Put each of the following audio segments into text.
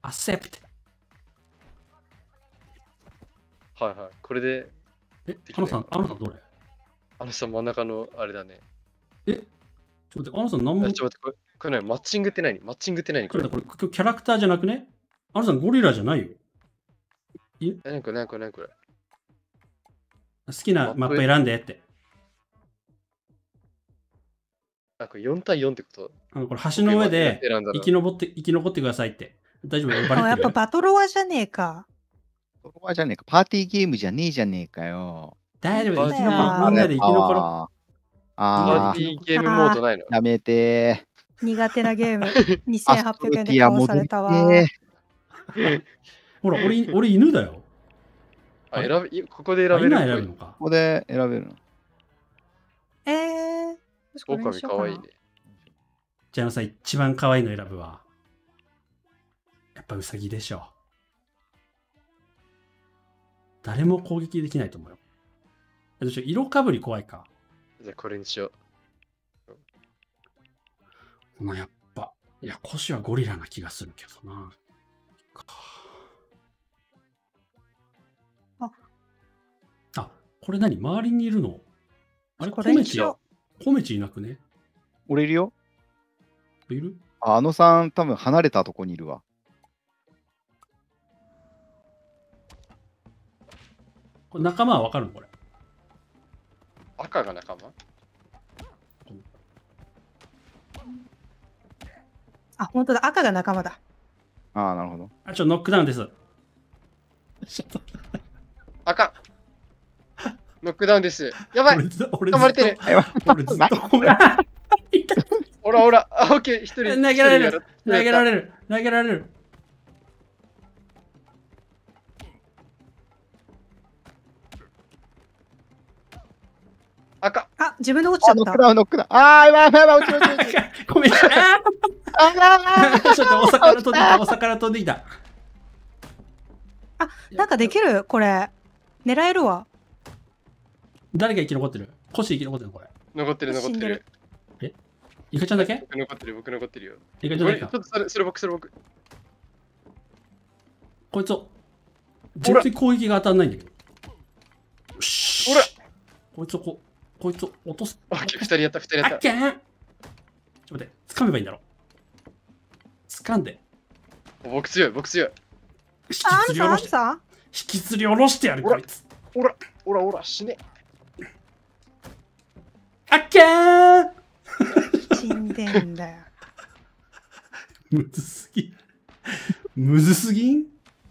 アセプト。 はいはい。これで、 あのさん、どれ？ あのさ、真ん中のあれだね。 ちょっと待って、あのさん、何も。 ちょっと待って、これね、マッチングって何？マッチングって何これ？ これキャラクターじゃなくね？あのさん、ゴリラじゃないよ。 何これ？ 好きなマップ選んでって。 なんか4対4ってこと？ これ橋の上で生き残ってくださいって。大丈夫？ やっぱバトロワじゃねえか。 バトロワじゃねえか。パーティーゲームじゃねえじゃねえかよ。 大丈夫。生き残ろう。みんなで生き残ろう。 パーティーゲームモードないの？ やめてー。苦手なゲーム。2800円で買わされたわ。 ほら、俺犬だよ。 ここで選べるのか。 ここで選べるの。 狼かわいいね。 じゃあさ、一番可愛いの選ぶわ。やっぱウサギでしょ。誰も攻撃できないと思うよ。色かぶり怖いか。 じゃあこれにしよう。やっぱ、いや、腰はゴリラな気がするけどな。これ何？周りにいるの？あれ、コメチいなくね？ 俺いるよ。 いる？ あのさん、多分離れたとこにいるわ。 これ仲間はわかるのこれ？ 赤が仲間？ あ、本当だ。赤が仲間だ。 なるほど。 ノックダウンです。 赤ノックダウンです。やばい！ 噛まれてる。俺ずっとほら、オッケー、一人投げられる。 赤。 自分で落ちちゃった。 ノックダウン。やばい、落ちる。 ごめん。ちょっとお魚飛んできた。 なんかできるこれ。狙えるわ。 誰が生き残ってる？腰生き残ってるのこれ。 残ってる。 イカちゃんだけ？ 僕残ってるよ。 イカちゃんだけか。 ちょっとそれ僕。 こいつを。全然攻撃が当たんないんだけど。 ほらこいつを落とす。 2人やった。 あっけーん！ちょっと待って、掴めばいいんだろ。掴んで。 僕強い。 引きずり下ろしてやる、こいつ。 ほら、死ね。 あっけー！ 死んでんだよ。 むずすぎん？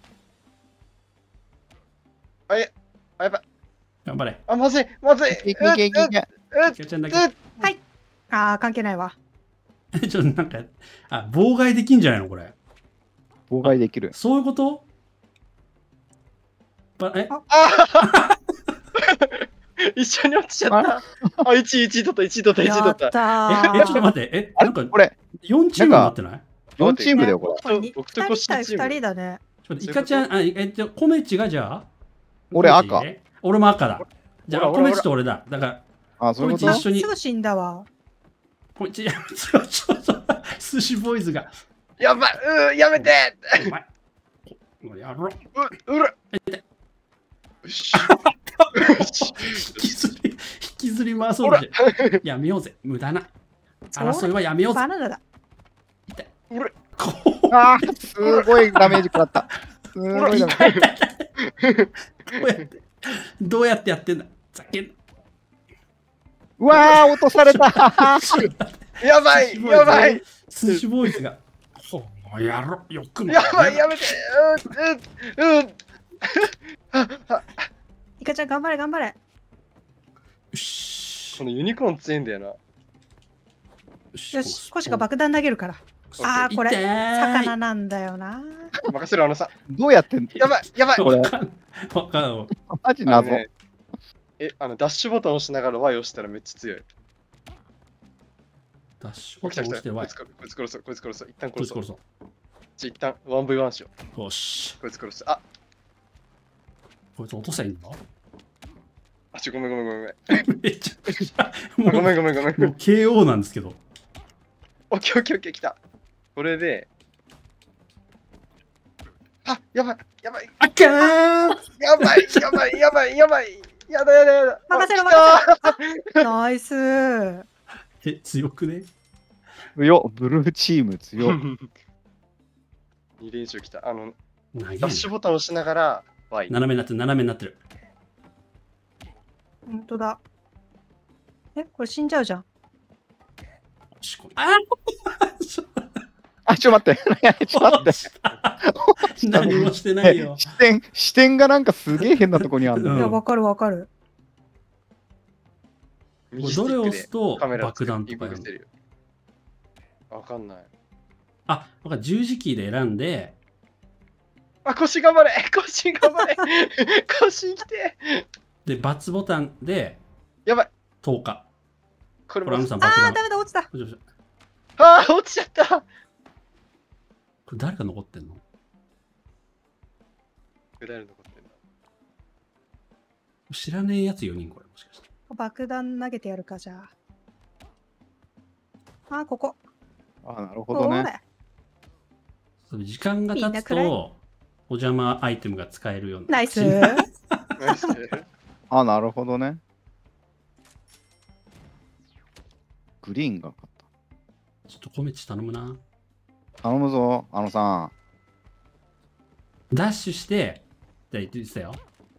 やばい。 頑張れ。 まずい。 いけ。 はい。関係ないわ。 ちょっとなんか、妨害できんじゃないのこれ。 妨害できる。 そういうこと？ 一緒に落ちちゃった。1位取った。 ちょっと待って、なんか、これ、4チームになってない？ 4チームだよ、これ。 2人対2人だね。 イカちゃん、コメチがじゃあ俺赤。 俺も赤だ。じゃあ、コメチと俺だ。だから、 そういうこと？ すぐ死んだわ。 コメチ、寿司ボーイズが。 やばい、やめて！ やろう。引きずり回そうぜ。やめようぜ。無駄な。争いはやめようぜ。 バナナだ。 すごいダメージ食らった。すごいダメージ。 どうやってやってんだ？ざけんな。 うわー、落とされた。 やばい。 寿司ボーイズが。やろう。よくも。 やばい、やめて。 イカちゃん頑張れ。 よし。 このユニコーン強いんだよな。 よし、コシが爆弾投げるから。これ、魚なんだよな。 任せる、あのさ。 どうやってんの？ やばい。 わかん。 マジ謎。 ダッシュボタン押しながら Y 押したらめっちゃ強い。 ダッシュボタン押して Y。 こいつ殺そう。一旦殺そう。 一旦 1v1 しよう。よし。 こいつ殺す。 こいつ落とせばいいんだ。 ごめん。 めっちゃ。 ごめん。 もう KO なんですけど。 オッケー、来た。これで、 あ、やばい、やばい、 あかーんやばい、やばい、やばい、やばい。やだやだやだ。 任せろあ来たナイス。 え、強くね？ 強っ、ブルーチーム強っ。 2連勝来た。 投げんダッシュボタンを押しながら、Y。 斜めになってる、斜めになってる。 本当だ。え、これ死んじゃうじゃん。 ああ、ちょっと待って。ちょっと待って。 何もしてないよ。 視点がなんかすげえ変なとこにあるうんいや、 の。 わかるわかる。 右スティックでどれを押すとカメラ爆弾とかやるの？ 移動してるよ。わかんない。 あ、わかる、十字キーで選んで、 あ、腰頑張れ腰頑張れ腰来てで、×ボタンでやばい投下。 これもこれ、アムさん爆弾。 あー、ダメだ、落ちた。 こあー落ちちゃったれ誰が残ってんの？ 誰残ってんだ知らねえやつ4人、これ、もしかして。 爆弾投げてやるか、じゃあ。あ、ここ。 あ、なるほどね。 だ。 それ時間が経つみんな暗いと、お邪魔アイテムが使えるようになる。 ナイス。 ナイスあ、なるほどね。グリーンが勝っちょっとコメチ頼むな。 た。頼むぞ、あのさん。 ダッシュして、じゃあ言ってたよ。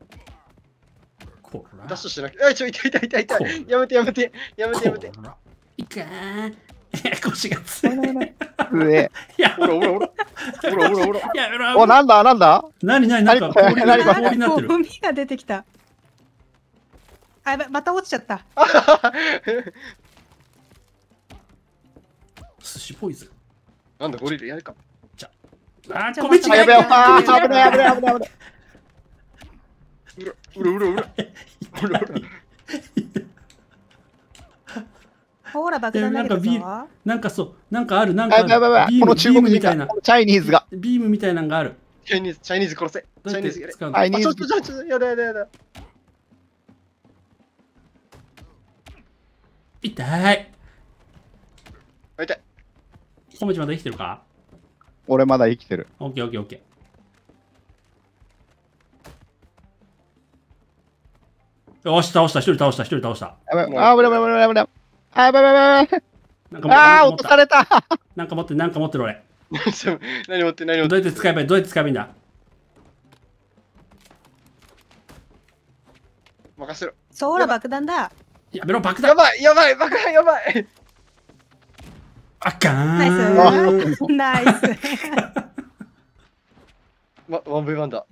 こら。 ダッシュしなきゃ。あ、痛い痛い痛い痛い痛い。やめてやめてやめてやめて。 こら。いかー。腰が強い。 うえ。 やほらほらほら。ほらほらほら。 やめろ。 お、なんだなんだ何何なんか氷何これ氷になってる。 ゴミが出てきた。あ、やばい、また落ちちゃった。 寿司ポイズン。 なんだゴリラやるか。 あー、 ちょ米ちあ、やべえ、あー、危がない危ない危ない危ない。 うらうらうらうら。うらうら。 ほら、爆弾投げたなんかビぞ。 なんかそう、なんかある、なんあ、 かやばいやばいやばい。この中国人が、 ビームみたいなこ。のチャイニーズが。 ビームみたいなのがある。 チャイニーズ殺せ。 どうやっチャイニーズやれ。 て使うの？ チャイニーあ、ちょズっとちょっとやだやだやだ。 痛い。 あ、痛い。 コメチまだ生きてるか？ 俺まだ生きてる。 オッケーオッケーオッケー。よし、倒した、一人倒した、一人倒した。 やばい、あー、危ない危ない危ない危ない。あー、やばいやばいやばい。 なんか持ってあー、落とされた。 なんか持ってる、なんか持ってる俺。 何持って何持って。 どうやって使えばいい？どうやって使えばいいんだ？ 任せろ。 そうら、爆弾だ。 やめろ、爆や弾。 ばいやばい爆弾やばい。 あかナイーん。 ス。ナイス。 1v1 だ。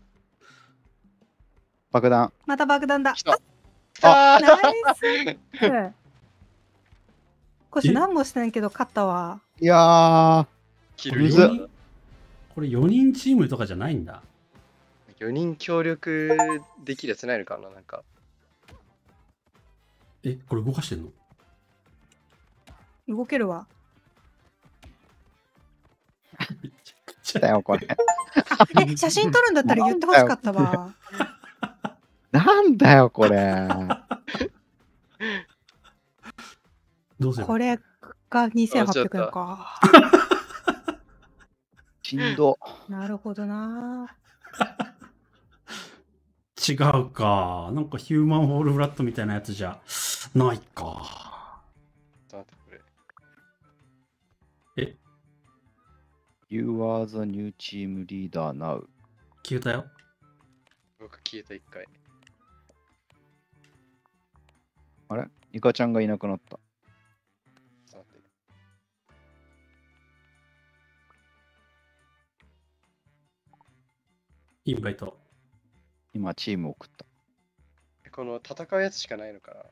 爆弾。 また爆弾だ。 来た。来ナたイス。これ何もしてんけど勝ったわ。 いやー、 キこれルリむずっ 4人これ4人チームとかじゃないんだ。 4人協力できるやつないのかななんか。 え、これ動かしてんの？ 動けるわ。 めちゃくちゃだよ、これ。 え、写真撮るんだったら言ってほしかったわ。 なんだよ、これ。 どうすればこれが2800円か。 しんど。 なるほどな。 違うか。なんかヒューマンホールフラットみたいなやつじゃないか。 ちょっと待ってこれ。 You are the new team leader now. 消えたよ。 僕消えた一回。 あれイカちゃんがいなくなった。 ちょっと待って。 インバイト。 今、チーム送った。 この戦うやつしかないのかな。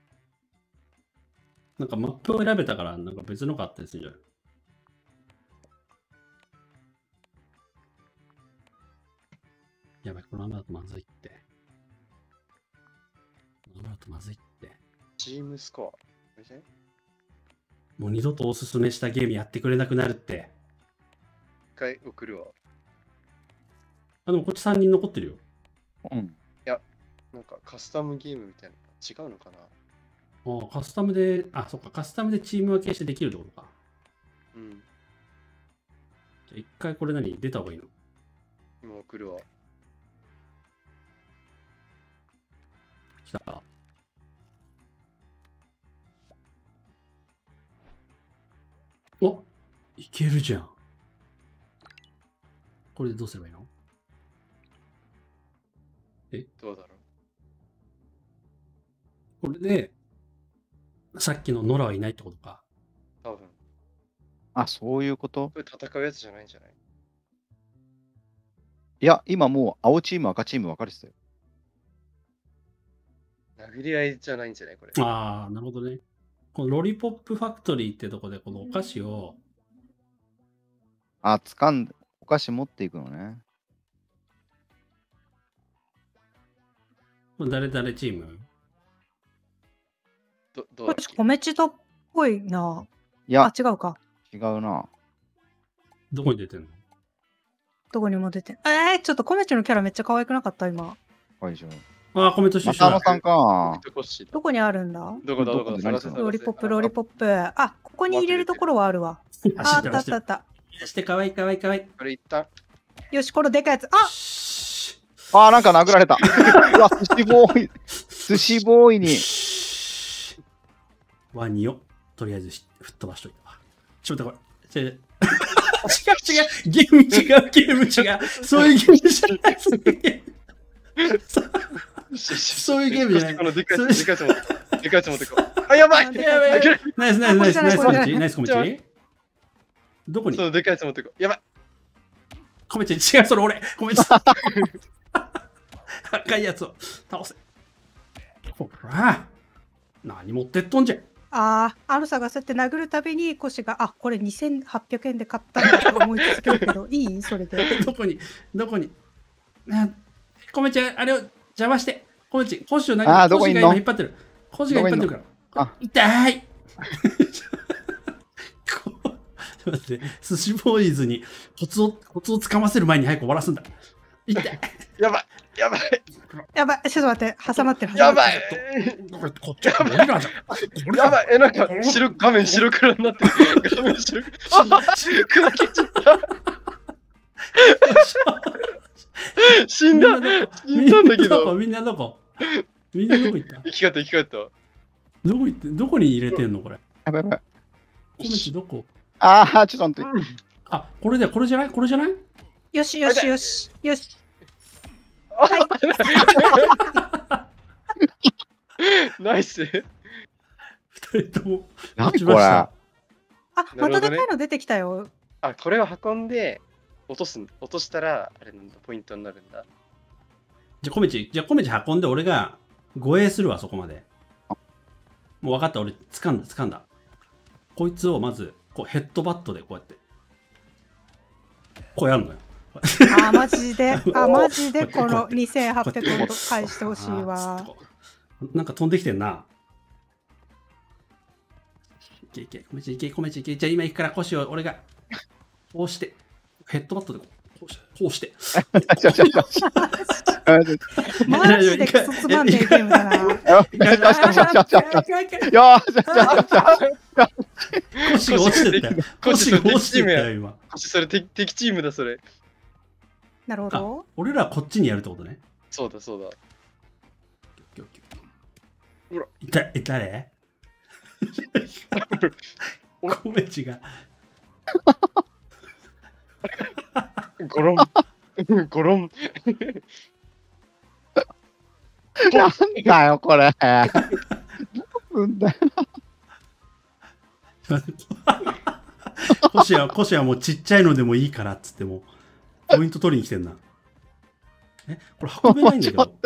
なんかマップを選べたから、なんか別のがあったりするんじゃない？やばい、このままだとまずいって。このままだとまずいって。 チームスコア。 もう二度とおすすめしたゲームやってくれなくなるって。 一回送るわ。 あ、でもこっち3人残ってるよ。 うん。 なんかカスタムゲームみたいな。違うのかな。 ああ、カスタムで、あ、そっか、カスタムでチーム分けしてできるってことか。 うん。 じゃあ一回これ何出た方がいいの？ 今送るわ。 来た。お、いけるじゃん。これでどうすればいいの？ どうだろこれで、さっきのノラはいないってことか。 う。多分。 あ、そういうこと？ これ戦うやつじゃないんじゃない？ いや、今もう青チーム、赤チーム分かれてたよ。 殴り合いじゃないんじゃないこれ。 ああ、なるほどね。このロリポップファクトリーってとこで、このお菓子を、 あ、掴んで、お菓子持っていくのね。 これ誰々チーム？ どうだっけ？ 米チドっぽいな。 いやあ、、違うか。 違うな。 どこに出てんの？ どこにも出て。ちょっと米チのキャラめっちゃ可愛くなかった今。 会場。 ああ、コメントしてまた野さんか。 僕とコッシーだ。 どこにあるんだ？ どこだどこだどこだ探せロリポップ、ロリポップ。あ、ここに入れるところはあるわ。あ、あったあったあった。 してかわいいかわいいかわいい。 これ一旦。 よし、このでかいやつ。あ、 しあー、なんか殴られた。うわ、寿司ボーイ。寿司ボーイに。 ワニをとりあえず吹っ飛ばしといたわ。ちょっと待ってこれ。違う違う。ゲーム違う、ゲーム違う。そういうゲームじゃない。そういうゲーム。そういうゲームじゃない。 このでかいやつ、でかいやつ持ってこう。でかいやつ持ってこう。あ、やばいやばいナイスナイスナイスナイスコメチこナイスコメチどこにそう、でかいやつ持ってこう。やばい。 コメチ違う、それ俺コメチ赤いやつを倒せ。ほら何持ってっとんじゃん。 アルサがそうやって殴るたびにコシが、あ、これ2800円で買ったんだと思い続けるけど、いいそれで。 どこにコメちゃん、あれを邪魔して。コメチ、コシを何コシが今引っ張ってる。コシが引っ張ってるから。 あ、 痛いちょっと待って、寿司ボーイズにコツをつかませる前に早く終わらすんだ。痛いやばい。やばい。 やばい、ちょっと待って、挟まってる。 やばい。 こっちは俺らじゃん。 やばい。なんか、画面白黒になってる。画面白黒。あ、砕けちゃった。死んだ。死んだんだけど。 みんなどこみんなどこ行った生き返った、生き返った。 どこ行ってどこに入れてんのこれ。 やばいやばい。 コメチどこああ、ちょっと待って。 あ、これだよ、これじゃないこれじゃないよしよしよし。よし。 ナイス。 二人とも。 何これ。 あ、まなるほどねたでかいの出てきたよ。 あ、これを運んで落としたら、あれなんだ、ポイントになるんだ。 じゃあコメチ運んで俺が護衛するわ、そこまで。もう分かった、俺掴んだ。こいつをまずこうヘッドバットでこうやって。こうやるのよ。 マジで、マジでこの2800円返してほしいわ。 なんか飛んできてんな。いけいけ、コメチいけ。じゃあ今行くから腰を俺がこうして、ヘッドバットでこうして。 マジでクソつまんねえゲームだな。 腰が落ちてったよ。腰が落ちてったよ、今。 それ敵チームだ、それ。 なるほど。 俺らはこっちにやるってことね。 そうだ、そうだ。ほら。 誰コメチが。 ゴロン。ゴロン。 なんだよ、これ。うんだよ。 コシはもうちっちゃいのでもいいからっつってもポイント取りに来てんな。これ運べないんだけど。ど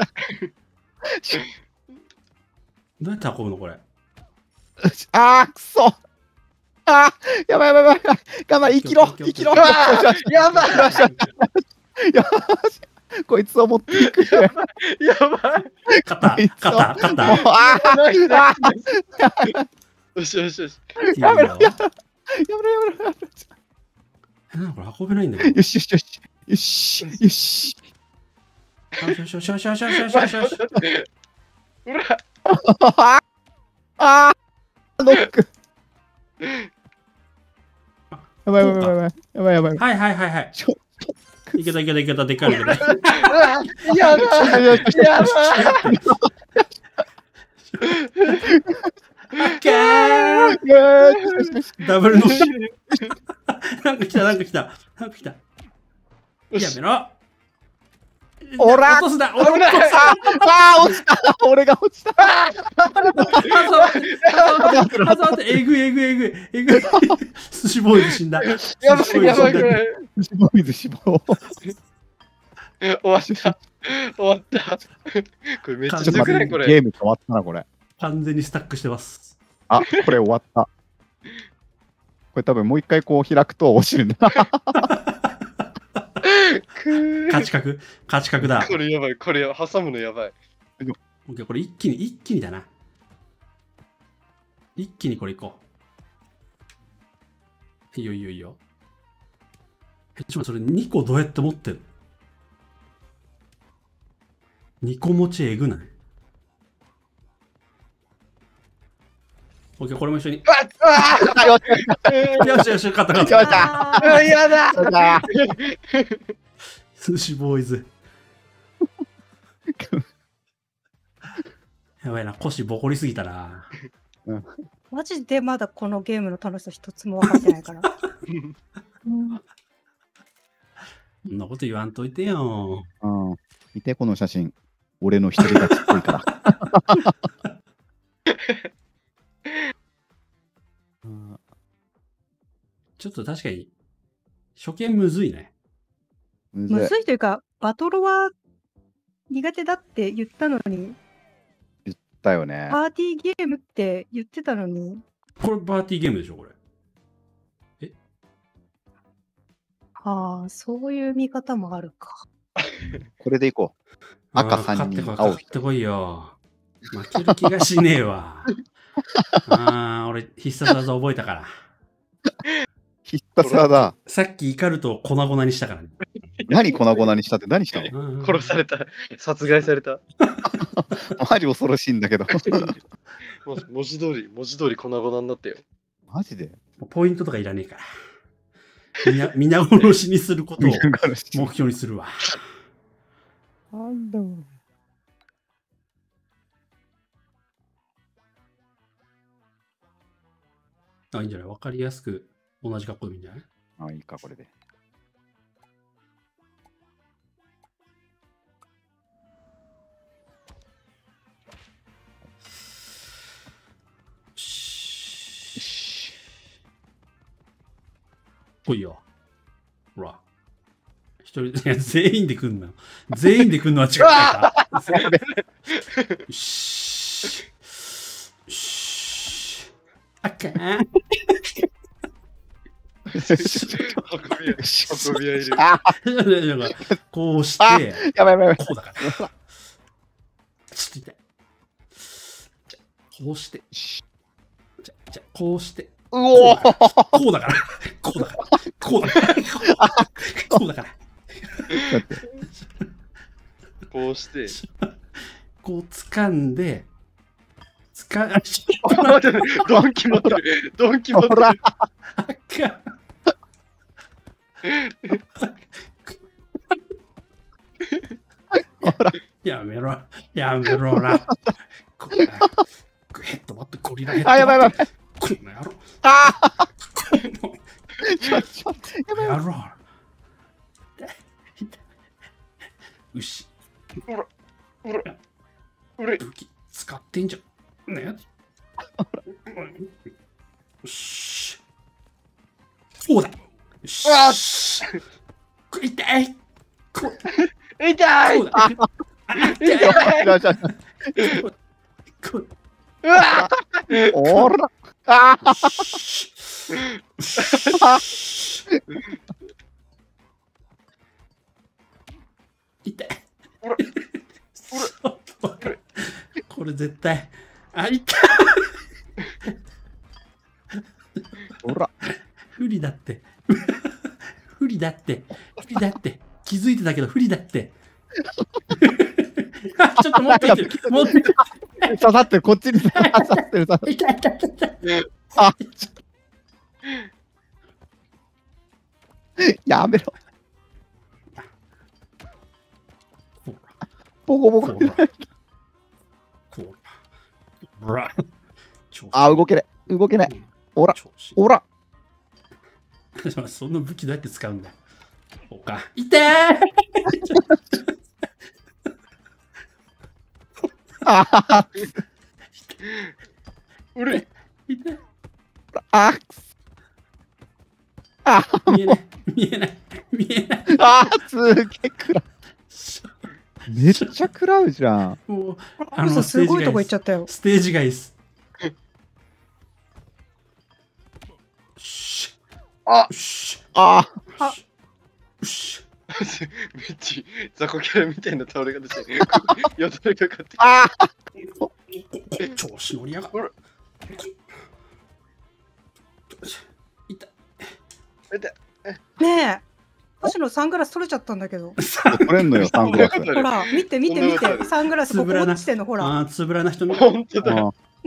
うやって運ぶのこれ。 あー、くそ。あー、やばいやばいやばい。頑張れ、生きろ、生きろ。 やばい。 よし。こいつを持っていく。 やばい。 勝った。 あよしよしよし。 やめろ。やめろ。 これ運べないんだけど。 よし。よし。 よし。 ほら。 あー、ノック。やばい。 はい。 いけたいけたいけた、でっかいのでかい。 やだやだダブルのなんか来た、なんか来た、なんか来た。やめろ。 おら落とすな、落とすな。 落ちた俺が落ちたえぐいえぐいえぐいえぐい。寿司ボーイズ死んだ。 やばいやばいやばい。 死亡水死亡。 終わった終わった。これめっちゃちょっと待って強くないこれ。 ゲーム変わったなこれ。 完全にスタックしてます。 あ、これ終わった。これ多分もう一回こう開くと落ちるんだ。 勝ち角勝ち角だ。 これやばい、これ挟むのやばい。 オッケー、これ一気にだな。一気にこれいこう。いいよいいよいいよ。ちょっとそれ2個どうやって持ってんの ?2 個持ちえぐない？オッケー、これも一緒に。よしよし、勝った勝った。 よっしゃやだ寿司ボーイズ。やばいな、腰ボコりすぎたな。 マジでまだこのゲームの楽しさ一つも分かってないから。 そんなこと言わんといてよ。 うん。見てこの写真。俺の一人がちっぽいから。 ちょっと確かに、初見むずいね。 むずいというか、バトルは苦手だって言ったのに、 だよね。 パーティーゲームって言ってたのに。 これパーティーゲームでしょ、これ。 ああ、そういう見方もあるか。 これでいこう。赤3人、青買ってこいよ。負ける気がしねえわ。ああ、俺必殺技覚えたから。 必殺技。 さっき怒ると粉々にしたからね。 何粉々にしたって何したの？ 殺された。殺害された。 マジ恐ろしいんだけど。 文字通り粉々になったよ。 マジでポイントとかいらねえから。皆殺しにすることを皆殺し目標にするわ。 なんだろう。 あ、いいんじゃない？わかりやすく同じ格好でいいんじゃない？ あ、いいか、これで。 来いよ。ほら。一人、いや、全員で来んのよ。全員で来んのは違うから。よし。よし。あかん。 運び屋いる。 こうして、 やばいやばいやばい。 こうだから。ちょっと痛い。こうして。じゃこうして。 うおーこうだから。こうだから。こうだから。こうだから。 こうして。 こう掴んで、 ドンキ持ってる。ドンキ持ってる。 あかん。やめろ、やめろな。ヘッドバット、ゴリラヘッドバット。 あ、やばいやばい。 この野郎。 ああこの野郎。牛。 俺。 武器使ってんじゃん。ね。よし。そうだ。よし。痛い。 痛い。 こうだ。 うわおらああ痛い。これ絶対。あ、痛い。 おら不利だって。不利だって。不利だって。気づいてたけど不利だって。ちょっと持ってきてる。持ってきてる。 刺さってる、こっちに刺さってる。 痛い痛い痛い。 あやめろ。 ボコボコ。 こら。こら。ほら。 あ、動けない。動けない。おら、 調子。 おら。 その武器どうやって使うんだよ。おか。いてーあははうるい。 いてああ見えない。見えない。見えない。 あすげえ食らう。めっちゃ食らうじゃん。 もう、 アクスすごいとこ行っちゃったよ。 ステージ外です。しあしああしめっちゃ雑魚キャラみたいな倒れ方してる。よだれかかって。 あ調子乗りやがほらいた。 ねえ。星野サングラス取れちゃったんだけど。 取れんのよ、サングラス。 ほら、見て見て見て。サングラスここ落ちてんの、ほら。 ああ、つぶらな人の。 本当だ。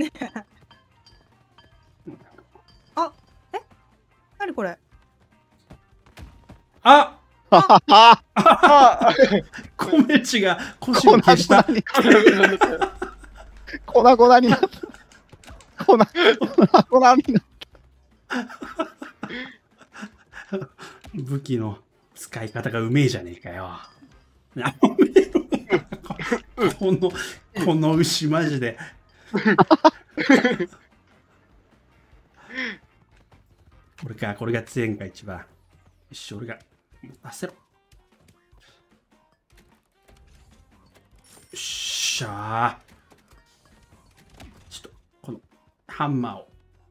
あ何これ。 あはははあコメチが腰を消した。 粉々になった。粉々になっ武器の使い方がうめえじゃねえかよ。この牛マジで。これが強いんか一番。よし、俺が持たせろ。よっしゃー。ちょっと、このハンマーを。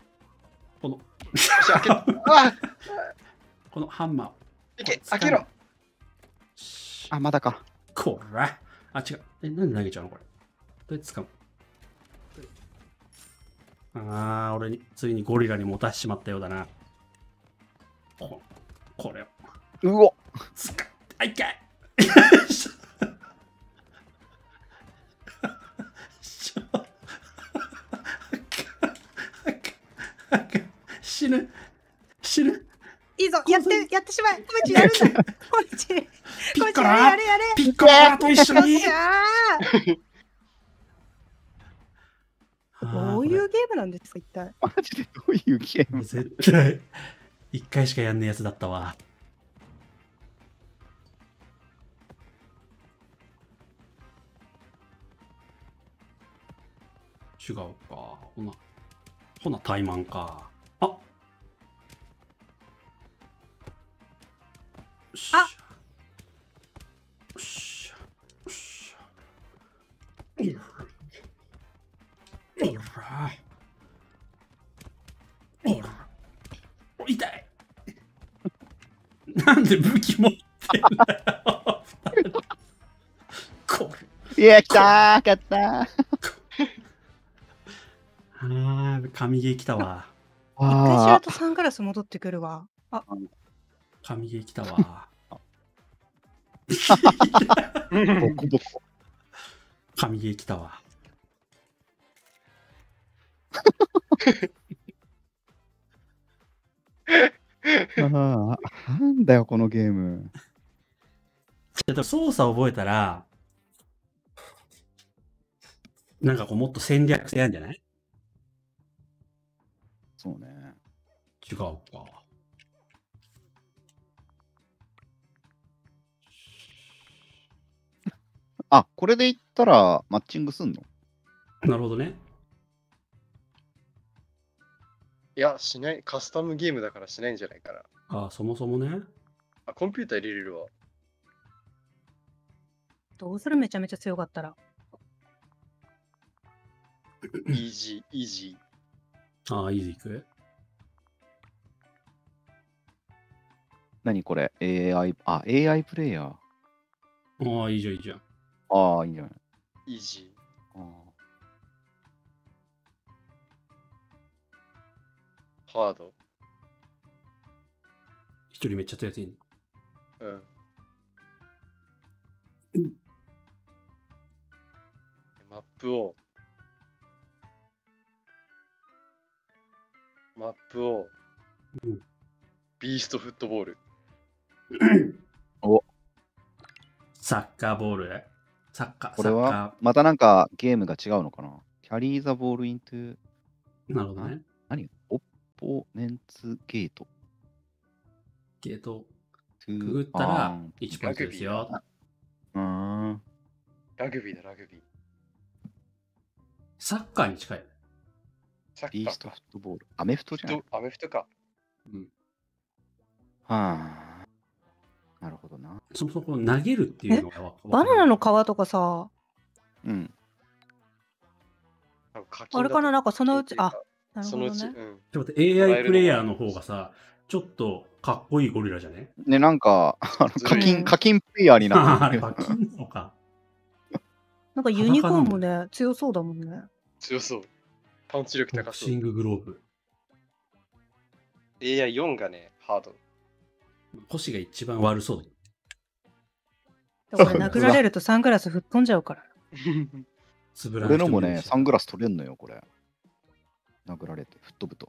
あこのハンマーを。 いけ、開けろ。 あ、まだか。 こら。あ、違う。なんで投げちゃうのこれ。どうやって使うの俺に、ついにゴリラに持たせてしまったようだな。これを。 うお使って、あ、いかい死ぬ。死ぬ。 いいぞ、やってしまえ。コメチやるんだ。コメチ。 ピッコラやれやれ。 ピッコラと一緒によっしゃー。どういうゲームなんですか、一体。 マジでどういうゲーム絶対一回しかやんねえやつだったわ。違うか。ほな怠慢か。あよっしゃ。よっしゃ。よっしゃ。おら。おら。痛い。なんで武器持ってんだよ。これ。 いや、来たー、勝ったー。 神ゲー来たわ。 一回知るあとサングラス戻ってくるわ。あ、 神ゲー来たわ。 あ、ボコボコ。 神ゲー来たわ。 なんだよ、このゲーム。 操作覚えたら、なんかこうもっと戦略性あるんじゃない？ そうね。 違うか。 あ、これで言ったらマッチングすんの？ なるほどね。 いや、しない。カスタムゲームだからしないんじゃないかな。 あ、そもそもね。 あ、コンピューター入れれるわ。 どうするめちゃめちゃ強かったら。 イージー、イージあ、いいでいく。 何これ AI プレイヤー。 ああ、いいじゃん、いいじゃん。 ああ、いいんじゃない？ ー、イージあー、ハード。 一人めっちゃ強いやついいの。 マップを、 うんビーストフットボール。 サッカーボール。 サッカー、 これはサッカまたなんかゲームが違うのかな。キャリーザボールイントゥ、 ー。なるほどね。 何オッポネンツゲート。 ゲートトゥくぐったら1ポイントですよ。 うーん。 ラグビーだ、ラグビー。 サッカーに近いよね。 サッカービーストフットボール。アメフトじゃない。 アメフトか。 うん。 はあ。なるほどな。 そもそもこの投げるっていうのがバナナの皮とかさ、 うん。 あれかな、なんかそのうち、あ、なるそのうち、 ほどね。 うん。 ちょっと待って AI プレイヤーの方がさ、ちょっとかっこいいゴリラじゃね？ ね、なんか、 ずるい課金プレイヤーにああれ、 なってる。 課金なのか。 なんかユニコーンもね、強そうだもんね。 強そう。パンチ力ボ高そう。 クシンググローブ。 AI4 がね、ハード。 星が一番悪そうだ。 でも俺殴られるとサングラス吹っ飛んじゃうから。 つぶらな俺のもね、 人いるしサングラス取れんのよ、これ。殴られて、吹っ飛ぶと。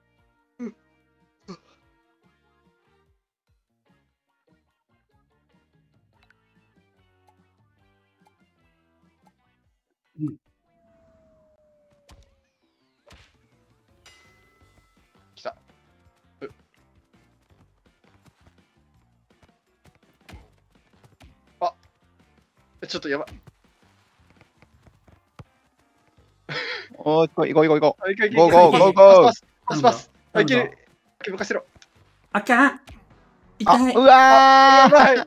来た。あ、ちょっとやばい。 おー、行こう行こう行こう。 あいけいけいけゴーゴーゴーゴーパスパスパス。あ、いけなんる。任せろ。 あかんあ、 痛い。 うわやーばい。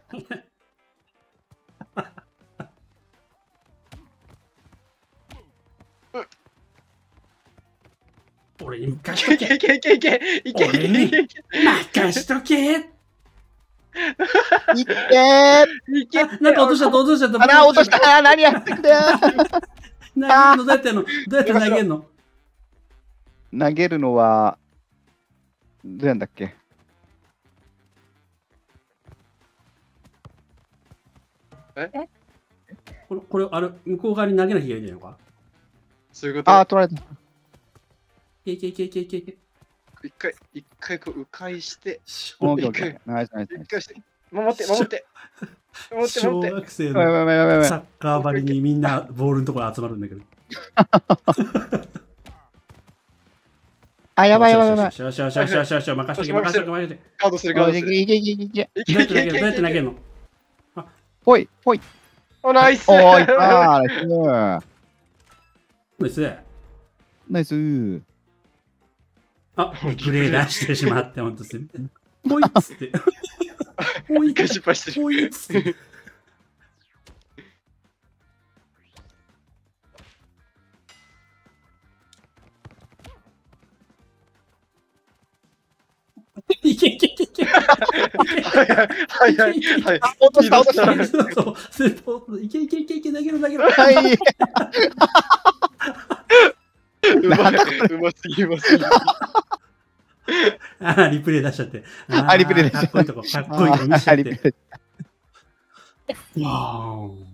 俺に任しといけいけいけいけいけいけ俺にいけいけ任しとけ。 いってーいけ。 なんか落としちゃった、落としちゃった。 あら、落とした何やってくれ投げるのどうやってやんの？どうやって投げるの？ 投げるのは、どうやんだっけ。 これ、あれ、向こう側に投げなきゃいけないんじゃないのか？ そういうこと。 あー、取られた。 いけいけいけいけいけ。 一回こう迂回して、 オッケーオッケー。ナイスナイスナイス。 一回して、守って守って。守って小守って。 学生やばいやのばいやばいやばい。 サッカーばりにみんなボールのところ集まるんだけど。 あ、やばいやばいやばい。 よしよしよしよしよしよしよし、任しとけ任しとけ任しとけ。 カードするカードする。 いけいけいけいけ。 どうやって投げる？どうやって投げるの？ ほいほい。 お、ナイス。 おー、いったー。 ナイス。 ナイスー。 あ、リプレイ出してしまって、ほんとすみません。ほいっつって。ほい一回失敗してる。 ほいっつって。いけいけいけいけ。 はいはいはいはい。 落とした落とした。 そうそうスーパーいけいけいけいけ投げろ投げろ。 はい。 うますぎうますぎ。 あ、リプレイ出しちゃって。 あリプレイ出しちゃったかっこいいとこ、かっこいいとこ見せちゃって。 リプレイわー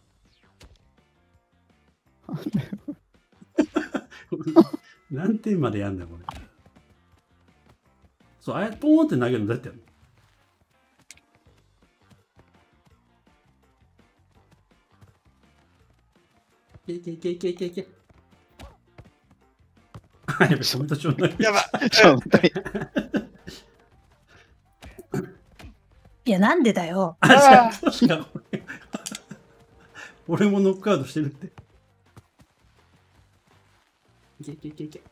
何点までやんだよ、これ。そう、あれ、ポーンって投げるのどうやってやるの？いけいけいけいけいけ。あ、やべ、ほんとちょうどいい。 やばい。 ちょっと待って。 いや、なんでだよ。 あ、じゃあ、トシが俺もノックアウトしてるって。いけいけいけいけ。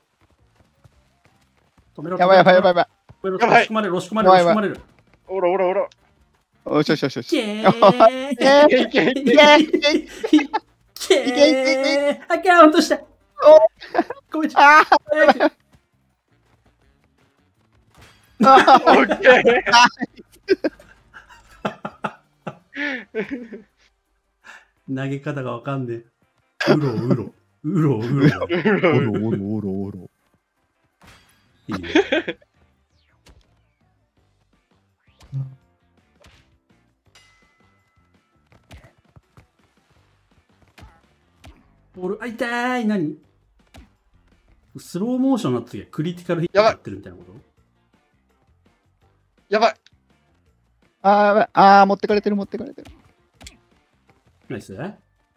止めろ。 やばいやばいやばいやばい。 止めろ。 やばい押し込まれる、押し込まれる、押し込まれる。 おらおらおら。 よしよしよしよし。 けーいけいけいけ。 いけいけけいけーあかん、落とした。ごめん、 あオッケー。 投げ方がわかんねえ。うろうろ。うろうろ。 おろおろおろおろ。 いいね。ボール、あ、痛い。何？スローモーションになった時はクリティカルヒットやってるみたいなこと？ やばい。 あーやばい。あー持ってかれてる持ってかれてる。 ナイス。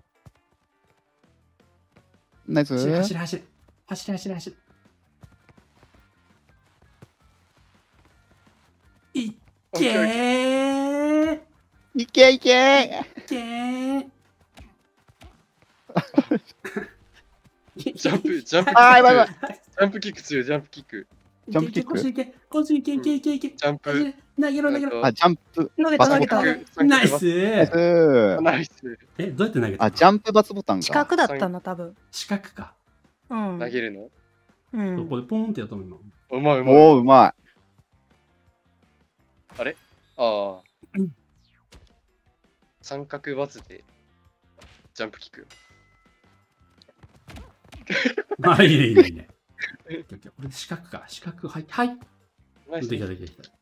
ナイス。 走れ走れ走れ走れ走れ走れ。いっけーいけいけ。 いけージャンプ、ジャンプキあー、やばいやばい。 ック。ジャンプキック強い、ジャンプキック。 ジャンプキック。 いけこっちいけいけいけいけいけ。 ジャンプ。 投げろ投げろ。 あ、ジャンプ。 投げた投げた。 ナイスナイス。 ナイス。 え、どうやって投げたあ、ジャンプバツボタン四か。 角だったの、多分。 四角か。 うん。 投げるのうん。 これポーンってやったの今。 うまいうまい。 おお、うまあれああうん。 三角バツでジャンプキック。 あ、いいねいいねいいね。これ四角か。四角、はい。はい。 ナイス。 できたできたできた。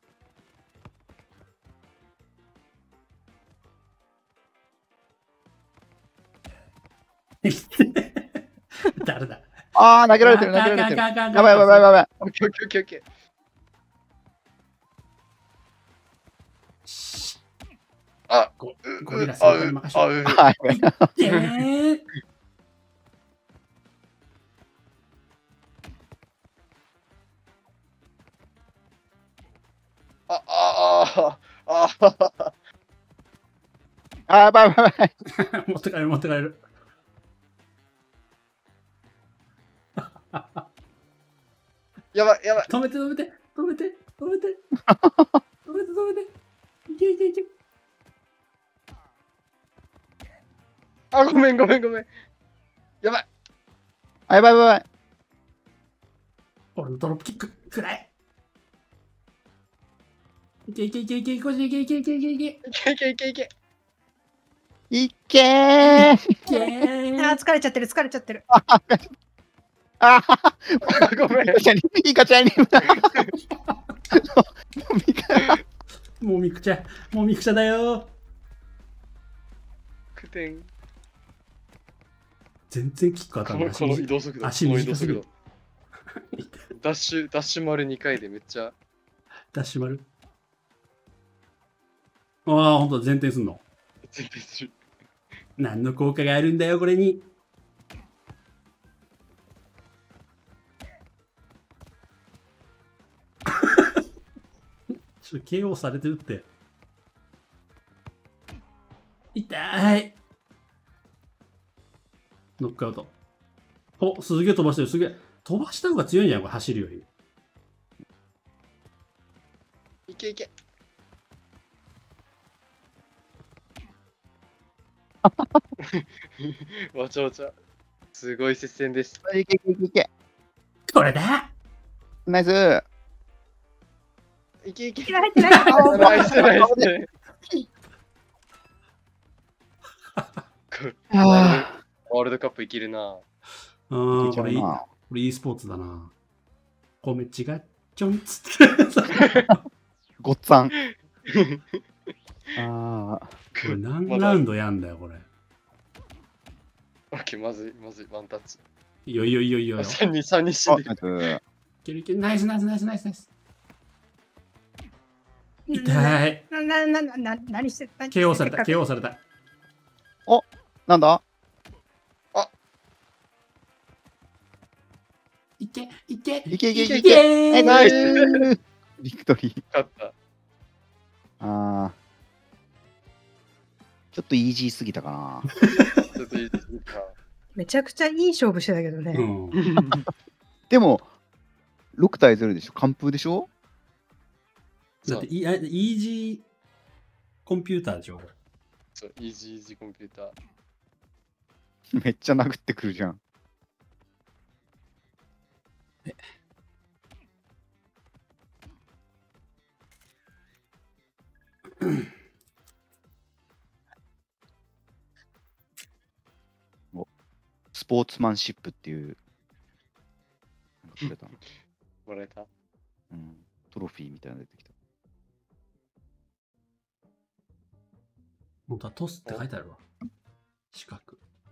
誰だい。あー、投げられてる、投げられてる。やばいやばいやばいやばい。 オッケーオッケーオッケーオッケー。あ、 ゴリラさんに任せて。 はい。 イエーイあ、やばいやばいやばい。 持って帰る持って帰る。 やばいやばい。 止めて止めて止めて止めて止めて止めて。いけいけいけ。 あ、ごめんごめんごめん。やばい。 あ、やばいやばい。 俺のドロップキックくらい。いけいけいけいけいけいけいけいけいけいけいけいけいけいけいけ。 いけー。 いけーあー、疲れちゃってる、疲れちゃってる。 あごめん。 イカちゃんに。 もうミクちゃん、もうミクちゃんだよ。 苦点。 全然キック当たんない。 この移動速度。 足この移動短すぎ速る度。。ダッシュ丸2回でめっちゃ。 ダッシュ丸。ああ、ほんと前転すんの。 全然する。 何の効果があるんだよ、これに。ちょっと KO されてるって。痛い。ノックアウト。お、すげえ飛ばしてる、すげえ。飛ばした方が強いんじゃないこれ走るより。 いけいけ。わちゃわちゃ。すごい接戦です。 いけいけいけいけ。 これだナイス。 いけいけ。 入ってない。あーナイスナイス。 あワールドカップいけるな。 うーん、これいい。 な。 これ e スポーツだな。米違っちょんつって。 ごっつぁん。ああ。 これ何ラウンドやんだよ、これ。 オッケー、まずい、まずい、ワンタッチ。 いいよいいよいいよいいよ。い 3人、3人死んでる。 けるいける。ナイスナイスナイスナイスナイス。痛い。 何してた KO された、KO された。 なんだいけ、いけ、 いけいけいけいイエーイけ。ナイス。ビクトリー。 勝った。 ああ。ちょっとイージーすぎたかな。 ちょっといいですか。 めちゃくちゃいい勝負してたけどね。 うん。 でも、6対0でしょ完封でしょだってイージーコンピューターでしょ、これ。 そう、イージーイージーコンピューター。 めっちゃ殴ってくるじゃん。スポーツマンシップっていう、なんかくれたの、 もらえた。 うん、トロフィーみたいなの出てきた。 本当はトスって書いてあるわ。四角。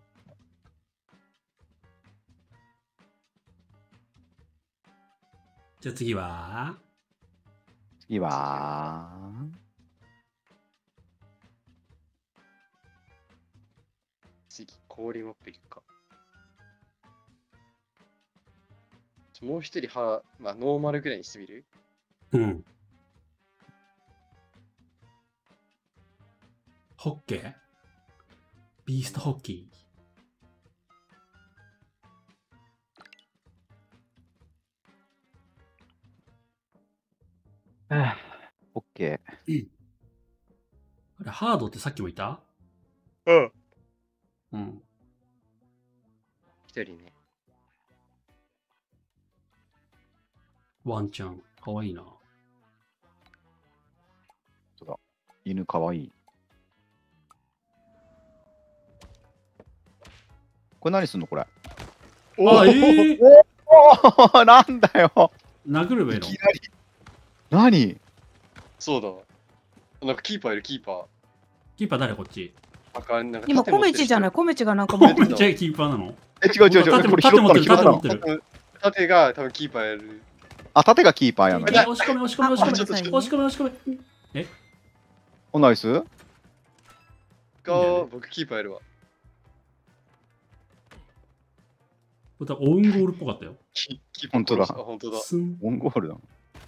じゃあ次は次は、 次、氷モップいくか。 もう一人は、まあ、ノーマルぐらいにしてみる？ うん。ホッケービーストホッキー。 オッケー。 あれ、ハードってさっきも言った？ うん。 うん。 一人ね。 ワンちゃん、かわいいな。 犬かわいい。これ何すんのこれ。 あ、 おおなんだよ。 殴るべのいき。なり。何そうだ。なんかキーパーいる、キーパー。 キーパー誰こっち？ なんか今、コメチじゃない、コメチがなんか持ってる。 こっちがキーパーなの？ え、違う違う違う。これ拾ったの拾ったの。 縦が多分キーパーやる。 あ、縦がキーパーやのね。 押し込め、押し込め、押し込め、押し込め、押し込め。 お、ナイス。 僕キーパーやるわ。 これオウンゴールっぽかったよ。 キーパー本当だあ、本当だ。 スン。 オンゴールだ。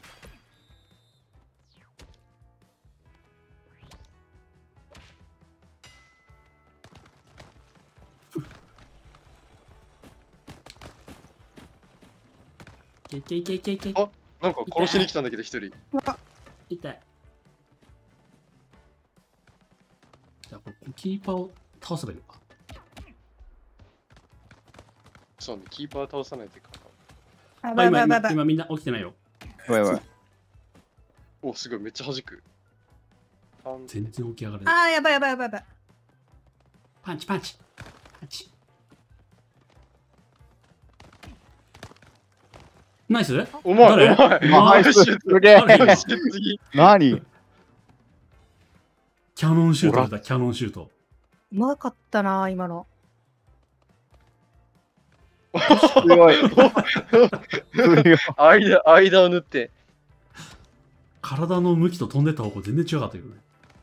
いけいけいけいけいけ。 あなんか殺しに来たんだけど、一人。 痛い。じゃあ、これキーパーを倒せばいいのか。 そうね、キーパー倒さないといかん。 あ、ばいばいばいばい。 今みんな起きてないよ。 やばいやばい。 お、すごい、めっちゃ弾く。 全然起き上がれない。 あー、やばいやばいやばいやばい。 パンチパンチ。パンチ。ナイス？ お前、 誰お前、 ナイス。すげえ。 誰次。 何キャノンシュートだ、キャノンシュート。 うまかったな、今の。 すごい。すごい。 間を縫って。 体の向きと飛んでった方向全然違かったけどね。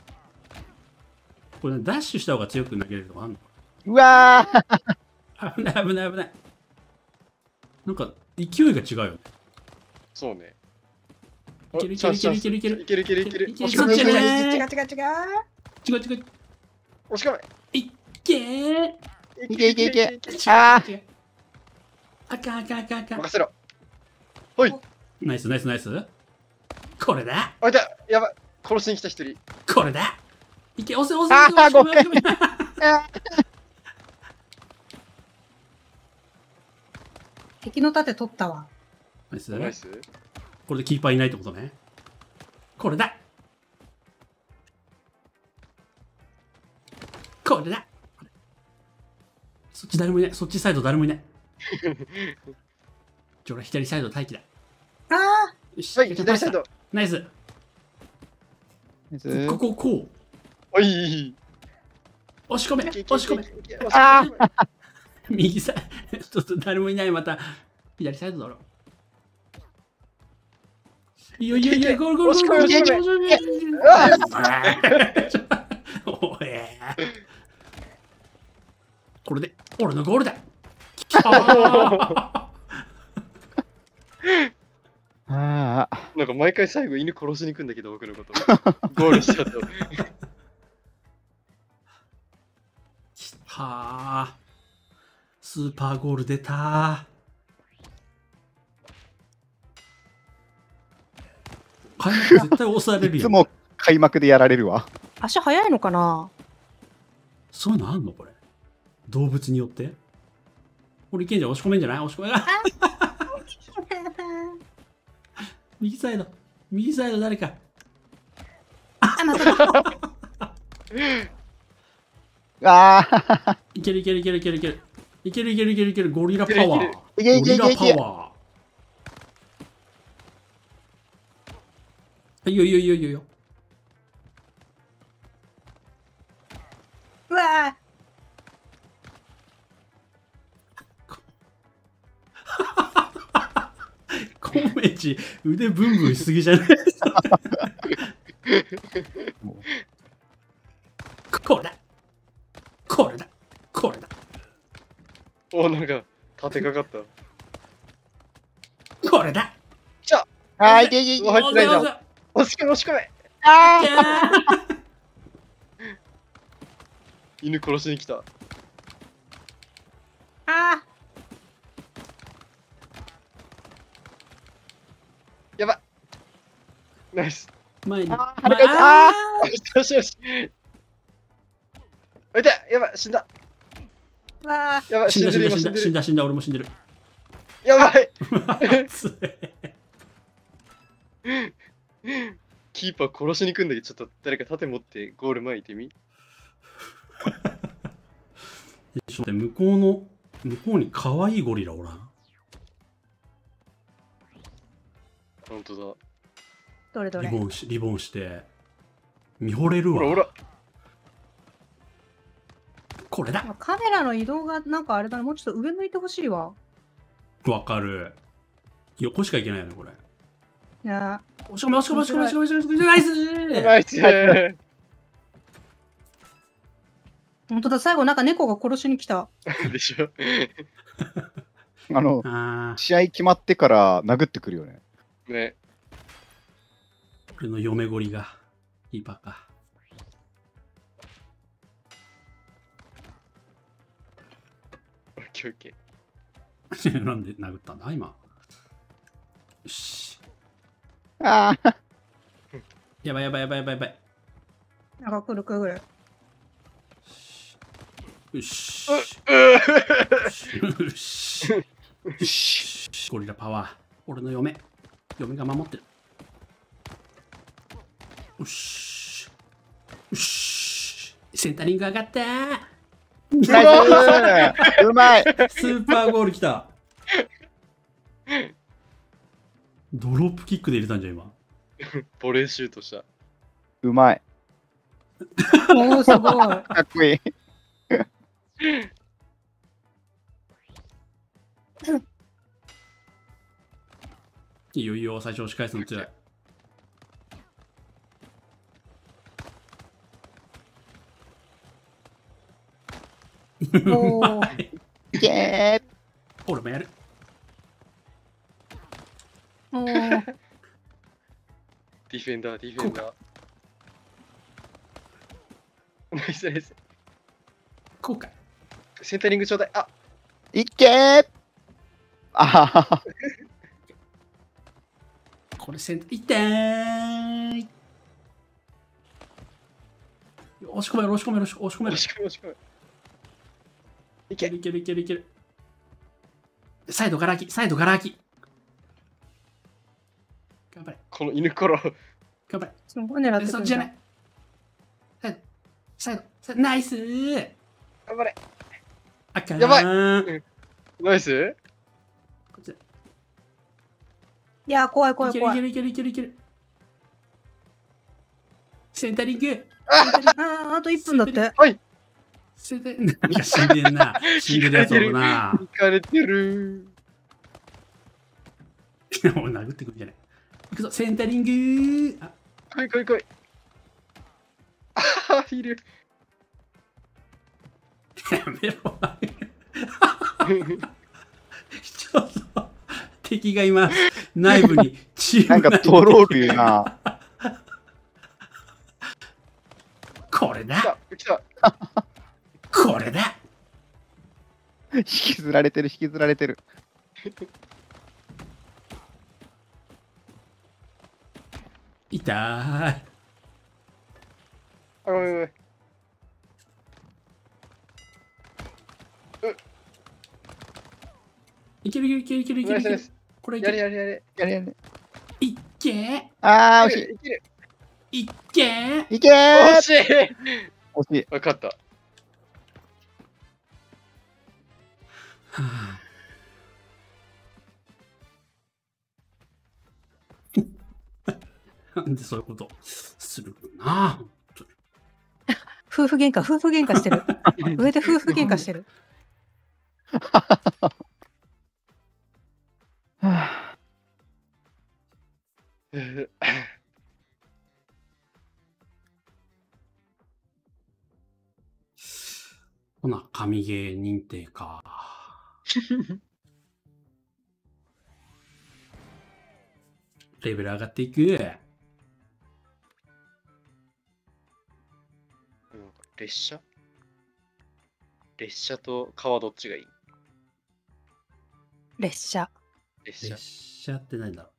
これ、ね、ダッシュした方が強く投げれるとかあんの？ うわー危ない危ない危ない。なんか勢いが違うよね。 そうね。 いけるいけるいけるいけるいけるいけるいけるいける。 いける押し込め、 そっちね違う違う違う。 違う違う。 押し込め。 いけー。 いけいけいけ。 違うあ違う。あかんあかんあかんあかん。 任せろ。ほい。 ナイスナイスナイス。これだ。 あ、いた。やばい。殺しに来た一人。 これだ。いけ、押せ押せあ押せ。 ーごめん押せ押せ敵の盾取ったわ。 ナイス。 ナイス。 これでキーパーいないってことね。これだ。これだ。そっち誰もいない。そっちサイド誰もいない。俺左サイド待機だ。 あよし。 はい、左サイド。 ナイス。こここう。 おい。 押し込め。押し込め。 あ右サイド。ちょっと誰もいない。また左サイドだろ。いやいやいや、ゴールゴールゴールゴールゴールゴールゴール。おい。これで俺のゴールだ。 あなんか毎回最後犬殺しに行くんだけど、僕のこと。ゴールしちゃった。 はあ。スーパーゴール出た。開幕絶対押されるよ。 いつも開幕でやられるわ。 あ、足速いのかな。 そういうのあんのこれ。動物によって。これいけんじゃん。押し込めんじゃない？押し込め。あ右サイド。右サイド誰か。 あ、また。 ああいけるいけるいけるいけるいける。いけるいけるいけるいける。ゴリラパワー。 いけるいけるいけるゴリラパワー。いいよいいよいいよいいよ。 うわコメチ腕ブンブンしすぎじゃない？これだこれだこれだ。 お、なんか、立てかかった。 れだ。 来た。 あー、いけいけいけ。 入ってないじゃんおー押し込め押し込め。 あ犬殺しに来た。 あやばい。ナイス。 前に。 あー、跳ね返ったあよしよしよし。あいたやばい死んだ。 ーわあ。 やばい死んだ死んでる死んだ死んだ死んだ死んだ俺も死んでる。 やばい。 つキーパー殺しに行くんだけど、ちょっと誰か盾持ってゴール前行ってみ。 ちょっと待って向こうに可愛いゴリラおらん。 本当だ。 どれどれ。 リボンして見惚れるわ。 ほらほら。 これだ。 カメラの移動がなんかあれだね。もうちょっと上向いてほしいわ。 わかる。横しか行けないよねこれ。 いや押し込め押し込め押し込め押し込め押し込めナイス。 ナイス。 本当だ、最後なんか猫が殺しに来た。 でしょ。 ああ、 試合決まってから殴ってくるよね。 ね。 俺の嫁ゴリがいいパか。 オッケーオッケなんで殴ったんだ今。よし。 ああ、 やばいやばいやばいやばいやばい。 なんか来る来る。 よし。 ー。 よし。よし。ゴリラパワー。俺の嫁が守ってる。よし。よし。センタリング上がったー。 ナイスうまいスーパーゴールきた。ドロップキックで入れたんじゃん今。 ボレーシュートした。 うまい。 おお、すごい。 かっこいい。 いいよいいよ、最初押し返すの強い。 おお。 いけ俺もやる。 おお。 ディフェンダー、ディフェンダー。ナイスナイス。 後悔。 センタリングちょうだい。あ、 ーいけーあははは。 これセンター、痛い。押し込めろ、押し込めろ、押し込めろ。 押し込め押し込め。いけ。 いけるいけるいけるいける。サイドガラ空き、サイドガラ空き。頑張れ、 この犬から。 す頑張ごい狙っれ。 てくるじゃん。 そっちじゃない。サイド、サイド、ナイスー。 頑張れ。 あかん。 やばいい。 ナイス。 こっちだ。 いや、怖い怖いけるい怖い。 いけるいけるいけるいける。センタリング。 ああ、あと1分だって。 センタリング。なんか死んでんな。死んでるやつおるな。 行かれてる。 もう殴ってくるじゃない。いくぞ、センタリング。あ、 来い来い来い。ああ、いる。 やめろ。ちょっと敵がいます。内部にチームなんかトロールやな。 これだ。 来た。 これだ。 引きずられてる、引きずられてる。 痛い。 あ、ごめんごめん。 いけるいけるいけるいけるいけるいける。 ナイスナイス。 これいける。 やれやれやれ。 やれやれ。 いっけあー、惜しいける。 いっけい。いけー惜しい。 惜しい。 わかった。 はあなんでそういうことするなあ。 夫婦喧嘩してる。上で夫婦喧嘩してる。 はほな、神ゲー認定か。 レベル上がっていく。 列車と川どっちがいい？ 列車。 列車列。車って何だろ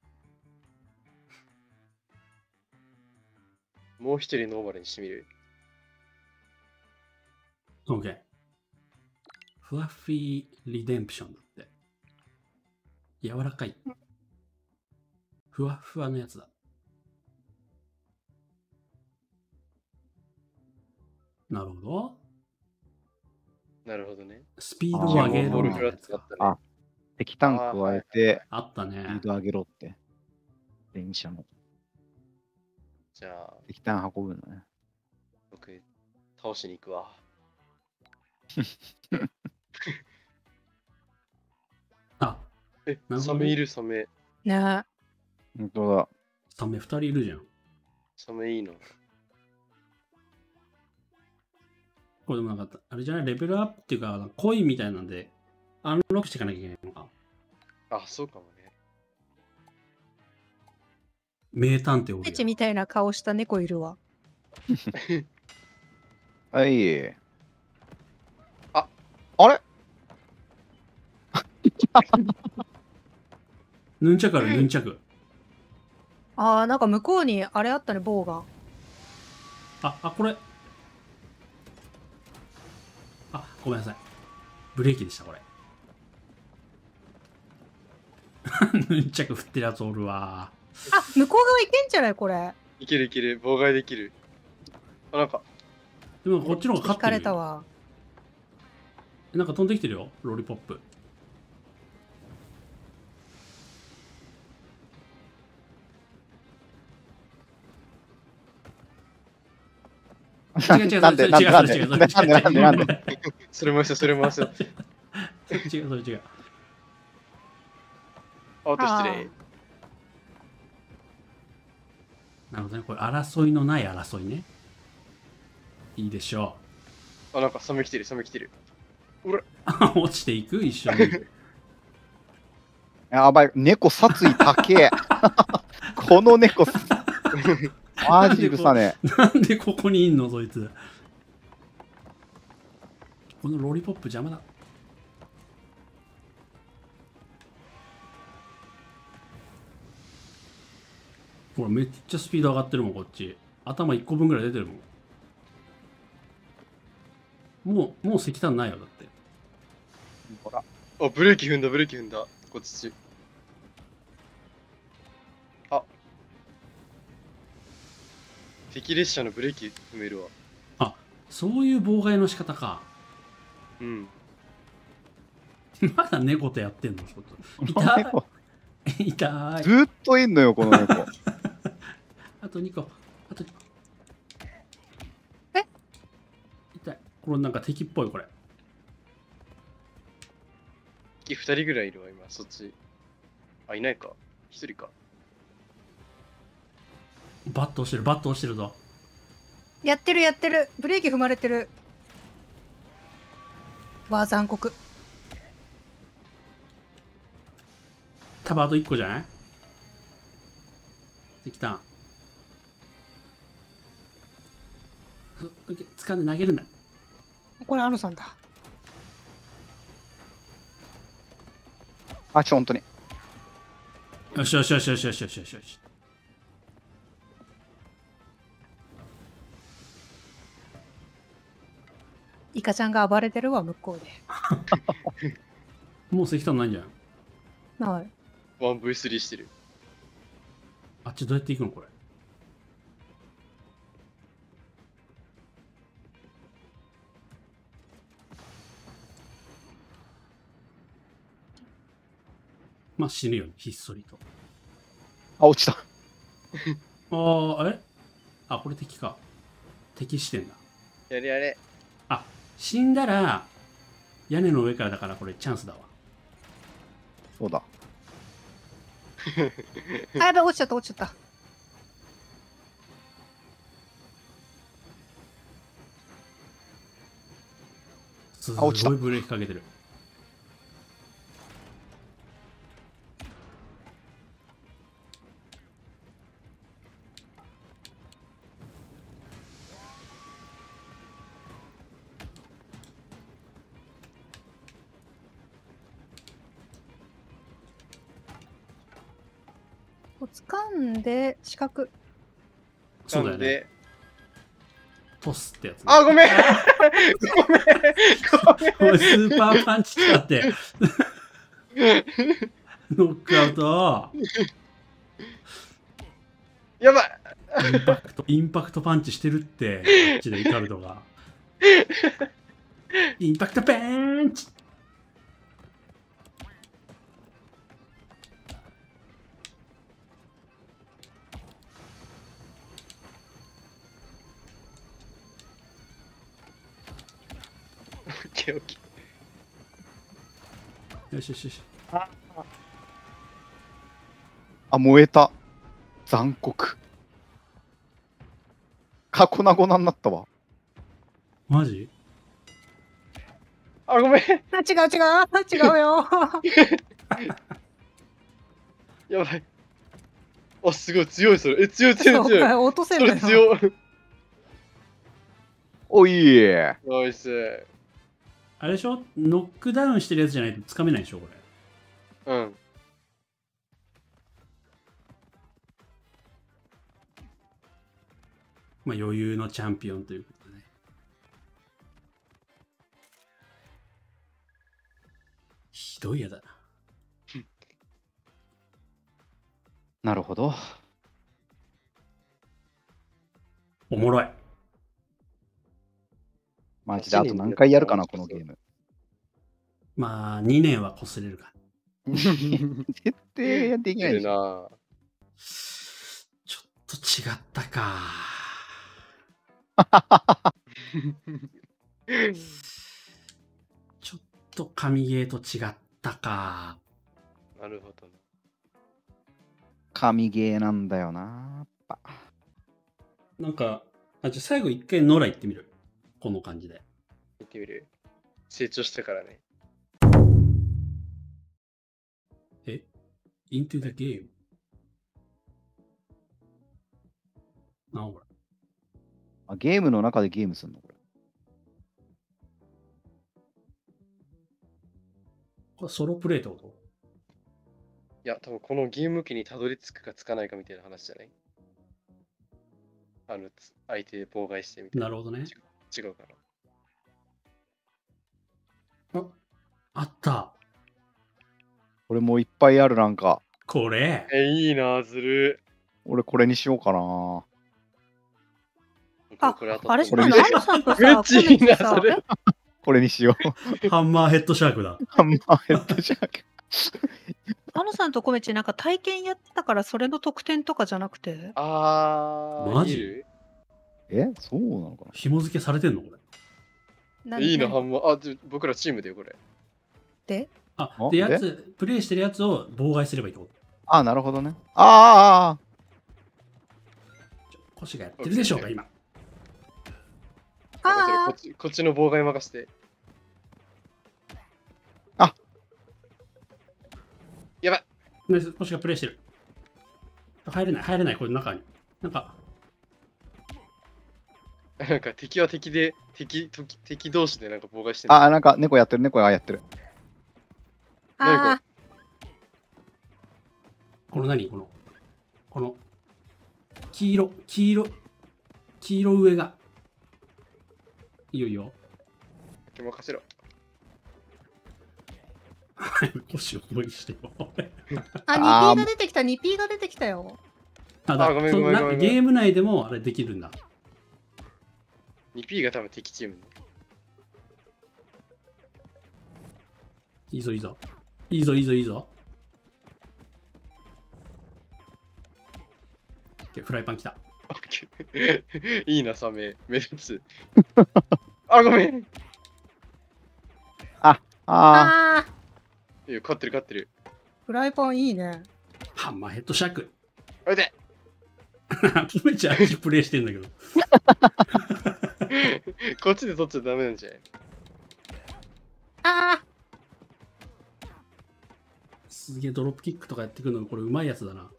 もう一人ノーマルにしてみる？ う。OK。フワッフィーリデンプションだって。柔らかい。ふわふわのやつだ。なるほど。 なるほどね。 スピードを上げるボールフラッみたいなやつか。 トだったね。 あ、石炭加えて、 あったねスピー。ド上げろって。電車のじゃあ、 石炭運ぶのね。 僕、倒しに行くわ。 あ、 え、 なるほどねサメいる、サメ。 ね。 本当だ。 サメ2人いるじゃん。 サメいいの。 これでもなんか、あれじゃない、レベルアップっていうか、コインみたいなんで、アンロックしていかなきゃいけないのか。 あ、そうかもね。 名探偵おるやん。 ペチみたいな顔した猫いるわ。 はい。 ああれヌンチャクある、ヌンチャク。 ああ、なんか向こうにあれあったね、棒が。 これ。ごめんなさい。ブレーキでした、これ。ヌンチャク振ってるやつおるわ。 あ、向こう側行けんじゃないこれ。 いけるいける、妨害できる。あ、なんか、 でもこっちの方が引か勝ってるよ。 れたわ。 なんか飛んできてるよ、ロリポップ。違う違う、 なんでそれ違う、 なんでそれ違う、 なんでそれ違う。 なんでなんでそれ回した、それ回した。 それ違う、それ違う。 あと失礼。 なるほどね、これ争いのない争いね。いいでしょあ、なんかサメ来てる、サメ来てる。 う。落ちていく一緒に。 やばい、猫殺意高え。この猫、マジうるさねなんでここにいんの、そいつ。このロリポップ邪魔だ。ほら、めっちゃスピード上がってるもん、こっち。頭1個分ぐらい出てるもん。もう石炭ないよ、だって。 ほら、 あ、ブレーキ踏んだ、ブレーキ踏んだ。こっち。あ。敵列車のブレーキ踏めるわ。 そういう妨害の仕方か。 うん。 まだ猫とやってんの、ちょっと。 この猫痛い。痛い。 ずっといんのよ、この猫。 あと2個。あと2個。 え痛い。これなんか敵っぽい、これ。 敵2人ぐらいいるわ、今、そっち。あ、いないか。1人か。 バット押してる、バット押してるぞ。 やってるやってる。ブレーキ踏まれてる。わあ、残酷。 多分あと1個じゃない石炭。掴んで投げるんだ。 これ、アノさんだ。 あ、本当に。 よしよしよしよしよしよしよしよし。 イカちゃんが暴れてるわ、向こうで。 もう石炭ないんじゃん。 はい。 1V3 してる。 あっちどうやって行くのこれ。まあ死ぬよね、ひっそりと。 あ、落ちた。 これ敵か。敵してんだ。 やれやれ。 死んだら屋根の上からだからこれチャンスだわ。 そうだ。 あ、やばい、落ちちゃった、落ちちゃった。 す落ちたごいブレーキかけてる。 掴んで四角。 そうだよね。 で、 トスってやつ、ね。 あ、ごめんごめんごめんおいスーパーパンチ使って。ノックアウト。 やばいインパクトパンチしてるって、こっちでイカルドが。インパクトパンチ。 オッケーオッケよしよしよし。 あ、燃えた。残酷。粉々になったわ。 マジ？ ー。あ、ごめんあ、違う違うよ。 やばい。あ、すごい強いそれ。強い強い強い。 落とせそるのれ強い。 おいえ。 ナイス。 あれでしょ？ノックダウンしてるやつじゃないとつかめないでしょこれ。 うん。 まあ余裕のチャンピオンということでね。ひどいやだな。 なるほど。 おもろい。 マジであと何回やるかな、このゲーム。 まあ2年はこすれるか。 絶対やっていけないでしょ。 な。 ちょっと違ったか。ちょっと神ゲーと違ったか。 なるほどな。 神ゲーなんだよな。やっぱなんか、じゃあ最後一回野良行ってみる。この感じで。 見てみる。成長したからね。 え ?Into the game? なんこれ。 あ、ゲームの中でゲームするのこれ。 これソロプレイってこと？ いや、多分このゲーム機にたどり着くかつかないかみたいな話じゃない？相手妨害してみたいな。 なるほどね。 違うかあった。 これもういっぱいあるなんか。 これ。 な。いいな、ずる。 俺これにしようかな。 あこれ、 あれしこれかも、アンナさんとグッさ、 チいいな、 さそれ。 これにしよう。 ハンマーヘッドシャークだ。 ハンマーヘッドジャーク。 アンナさんとコメチなんか体験やってたから、それの得点とかじゃなくて。 マジいるそうなのかな。 紐付けされてんのこれ。 いいな、 何ハンマー。僕らチームだよ、これ。 でで、やつ、プレイしてるやつを妨害すればいいってこと？ あ、なるほどね。あ腰がやってるでしょうか、今。 あこっちの妨害任せて。 あやばい。 腰がプレイしてる。入れない、これ中に。なんか敵は敵で、敵同士でなんか妨害してる。 あ、なんか猫やってる、猫がやってる。 あこの何この黄色上がいいよいいよ。 任せろ。 腰を無理してよ。 あ、2P が出てきた、2P が出てきたよ。 ただごめんごめんごめんゲーム内でもあれできるんだ。 2P が多分敵チーム。 いいぞいいぞいいぞいいぞいいぞ。フライパン来た。 いいな、サメ。目立つ。あ、ごめん。 ああいや勝ってる勝ってる。 フライパンいいね。 ハンマーヘッドシャーク。 おいで。 ポメちゃんあっちプレイしてんだけど。 こっちで取っちゃダメなんじゃない？ あすげえドロップキックとかやってくるのこれうまいやつだな。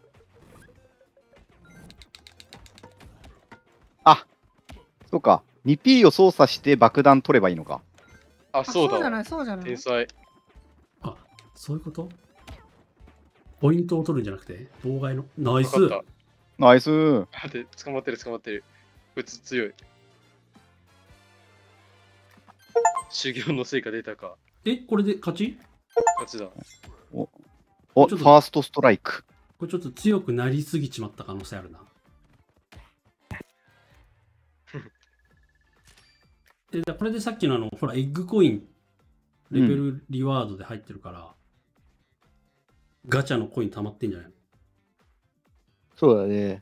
そうか。2P を操作して爆弾取ればいいのか。 あ、そうだわ。 そうじゃない。 天才。 あ、そういうこと？ ポイントを取るんじゃなくて、妨害の。ナイス。 わかったナイス。 待って、捕まってる、捕まってる。こいつ強い。修行の成果出たか。 え、これで勝ち？ 勝ちだ。 お、 ちょっとファーストストライク。 これちょっと強くなりすぎちまった可能性あるな。これでさっきのほら、エッグコイン、レベルリワードで入ってるから、ガチャのコイン溜まってんじゃないの？ そうだね。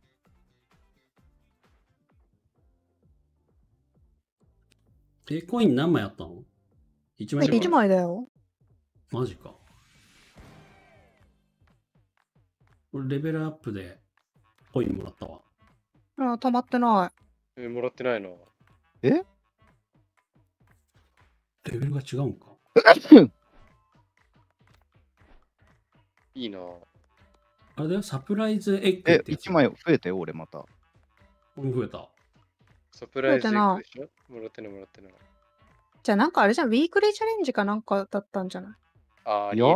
コイン何枚あったの？ 1 枚 1枚だよ。 マジか。これレベルアップでコインもらったわ。 あ、溜まってなもらってないな。 レベルが違うんか。 いいな。 あれだよ、サプライズエッグってやつ。 1枚増えたよ、俺また。 これ増えた。 サプライズエッグでしょ？もらってない、もらってない。 い。じゃあなんかあれじゃん、ウィークリーチャレンジかなんかだったんじゃない？ ああ、 いや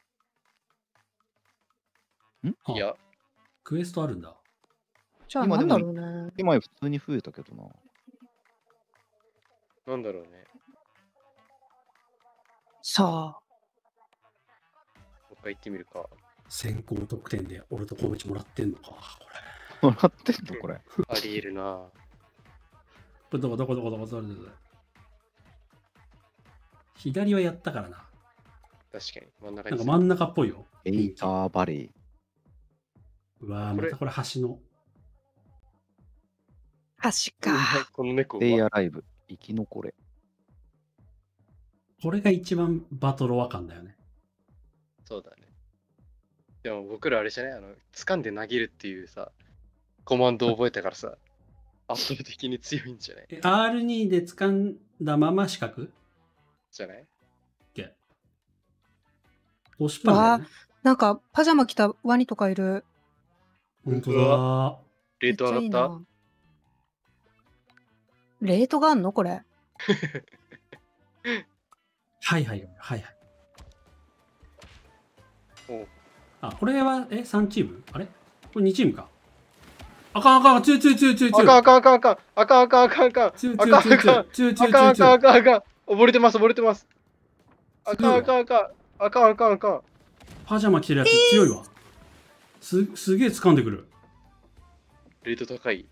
いや、 クエストあるんだ。 じゃあ今でもなんだろうね。 1枚普通に増えたけどな。 なんだろうね。 さあ。 もう一回行ってみるか。 先行得点で俺と小口もらってんのか。 もらってんのこれ。 ありえるな。 これどこ左はやったからな。 確かに、真ん中に。 なんか真ん中っぽいよ。 エイターバレー。 うわぁ、またこれ橋の。 橋か。 この猫デイアは。 ライブ。生き残れ。 これが一番バトロワ感だよね。 そうだね。でも僕らあれじゃない掴んで投げるっていうさ、コマンドを覚えたからさ、圧倒的に強いんじゃない？ R2 で掴んだまま四角じゃない？ 押しっぱなだよね。 なんかパジャマ着たワニとかいる。 本当だ。 レート上がっためっちゃいいな。レートがあんのこれ。 はいはいはいはい。 おうあ、これは、3チームあれこれ2チームか。あかんあかん、強い強い強い強い強い。 あかんあかんあかんあかんあかんあかんあかんあかん強いあかんあかん強い強い強い強いあかん強い強い。 あかんあかんあかん溺れてます溺れてます。あかんあかんあかんあかんあかんあかん。 パジャマ着てるやつ強いわ。すげえ掴んでくる。 レート高い。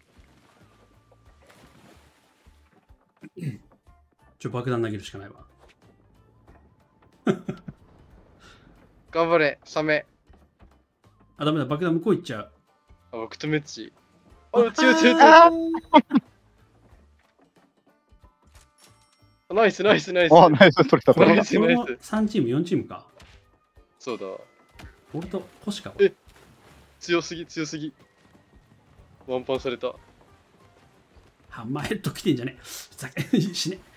爆弾投げるしかないわ。 頑張れ、サメ。 あ、ダメだ、爆弾向こう行っちゃう。 あ、僕とメッチ。あ、強い強い強い。ナイスナイスナイス。 あ、ナイス取れたこれがナイスナイスこの3チーム、4チームか。 そうだ。 俺と星か。 え強すぎ強すぎ。ワンパンされた。 ハンマーヘッド来てんじゃねえ。ふざけ死ね。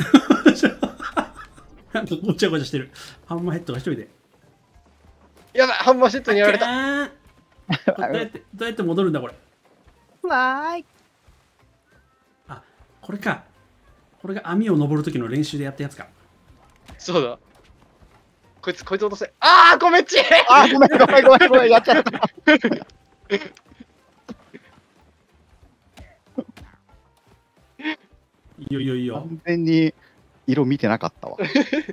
なんかごちゃごちゃしてる。ハンマーヘッドが一人で。 やばい、ハンマーシェットにやられた。 どうやって戻るんだこれ。 わーい。 あ、これか。これが網を登る時の練習でやったやつか。 そうだ。こいつ落とせ。ああ、ごめんち。 あ、ごめんごめんごめんごめん、やっちゃった。 いいよいいよいいよ。 完全に色見てなかったわ。 よ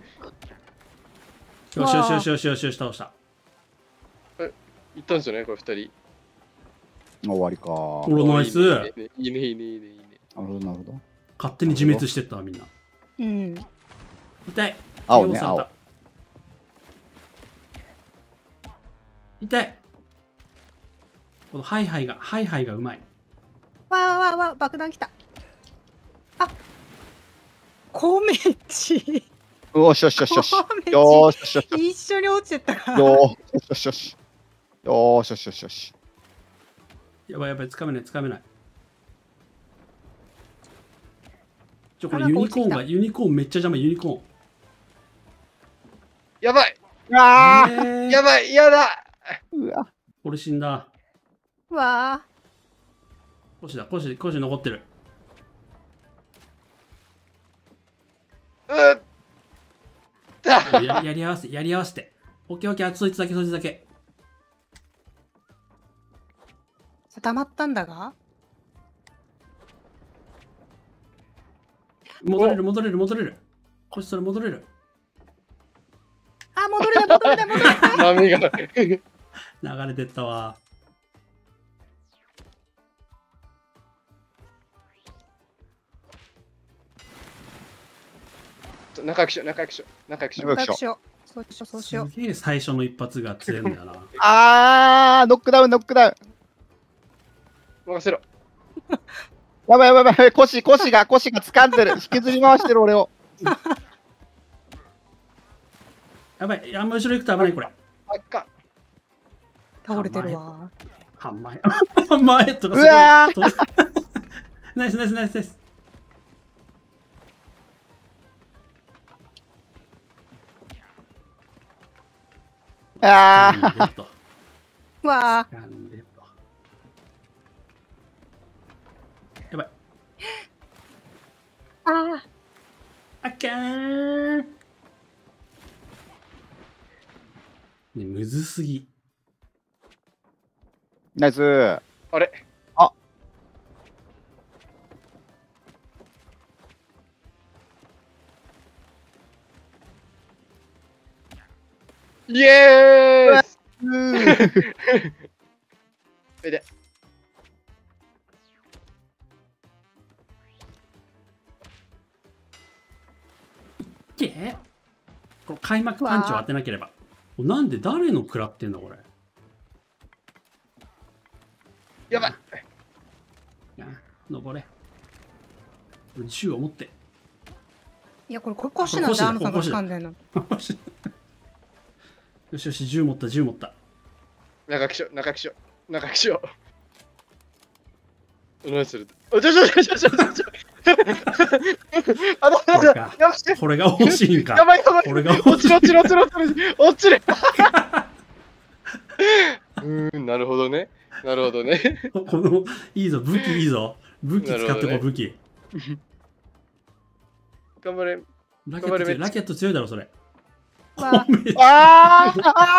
しよしよしよしよしよし、倒した。 行ったんじゃないこれ二人。 終わりか。 おらナイス。 いいねいいねいいねいいねいいね。 なるほどなるほど。 勝手に自滅してったわみんな。 うん。 痛い。 青ね KO された。痛い。このハイハイがうまい。 わーわーわー、爆弾来た。あ、コメチ。 よしよしよしよし。 コメチよしよしよし。 一緒に落ちてったから。 よしよしよし。よしよしよしよし。 やばいやばい、つかめないつかめない。これユニコーンめっちゃ邪魔、ユニコーン。 やばいああ、 やばいやだ。 うわ。 俺死んだ。 わコシ残ってる。 うっやり合わせて。オッケーオッケー、そいつだけ。 溜まったんだが。 戻れる、戻れる、戻れる。こしそれ戻れる。 あ、戻れない、戻れない、戻れない。 波が。 流れてったわ。 仲良くしよう、仲良くしよう、仲良くしよう。 仲良くしよう。そうしよう、そうしよう。 すげえ最初の一発が強いんだよな。 ノックダウン、ノックダウン。 任せろ。 やばいやばいやばい、腰が掴んでる。引きずり回してる俺を。 やばい、あんま後ろ行くと危ないこれ。 あっか。 倒れてるわ。 ハンマー。ハンマーヘッドがすうわごい。ナイスナイスナイスナイス。 あ掴んでとわあ。 掴んでとやばい。 ああかーん。ね、むずすぎ。 ナイス。 あれあ、 イエーイそれで、 けーこの開幕パンチを当てなければ。なんで誰の食らってんだこれ。 やばい。 いや登れ。銃を持って。 いや、これ腰なんで、アーノさんが掴んでんの。 よしよし、銃持った、銃持った。 仲良くしよう、仲良くしよう、仲良くしよう。何するあ、ちょ。あ、 これかやばい。 これが欲しいんか。 やばいやばい。 これが落ちる欲しい。 落ちる落ちる落ちる落ちる。なるほどね。なるほどね。 この、いいぞ、武器いいぞ。武器使ってこう、武器。 頑張れ。 ラケット強い、ラケット強いだろ、それ。 わあ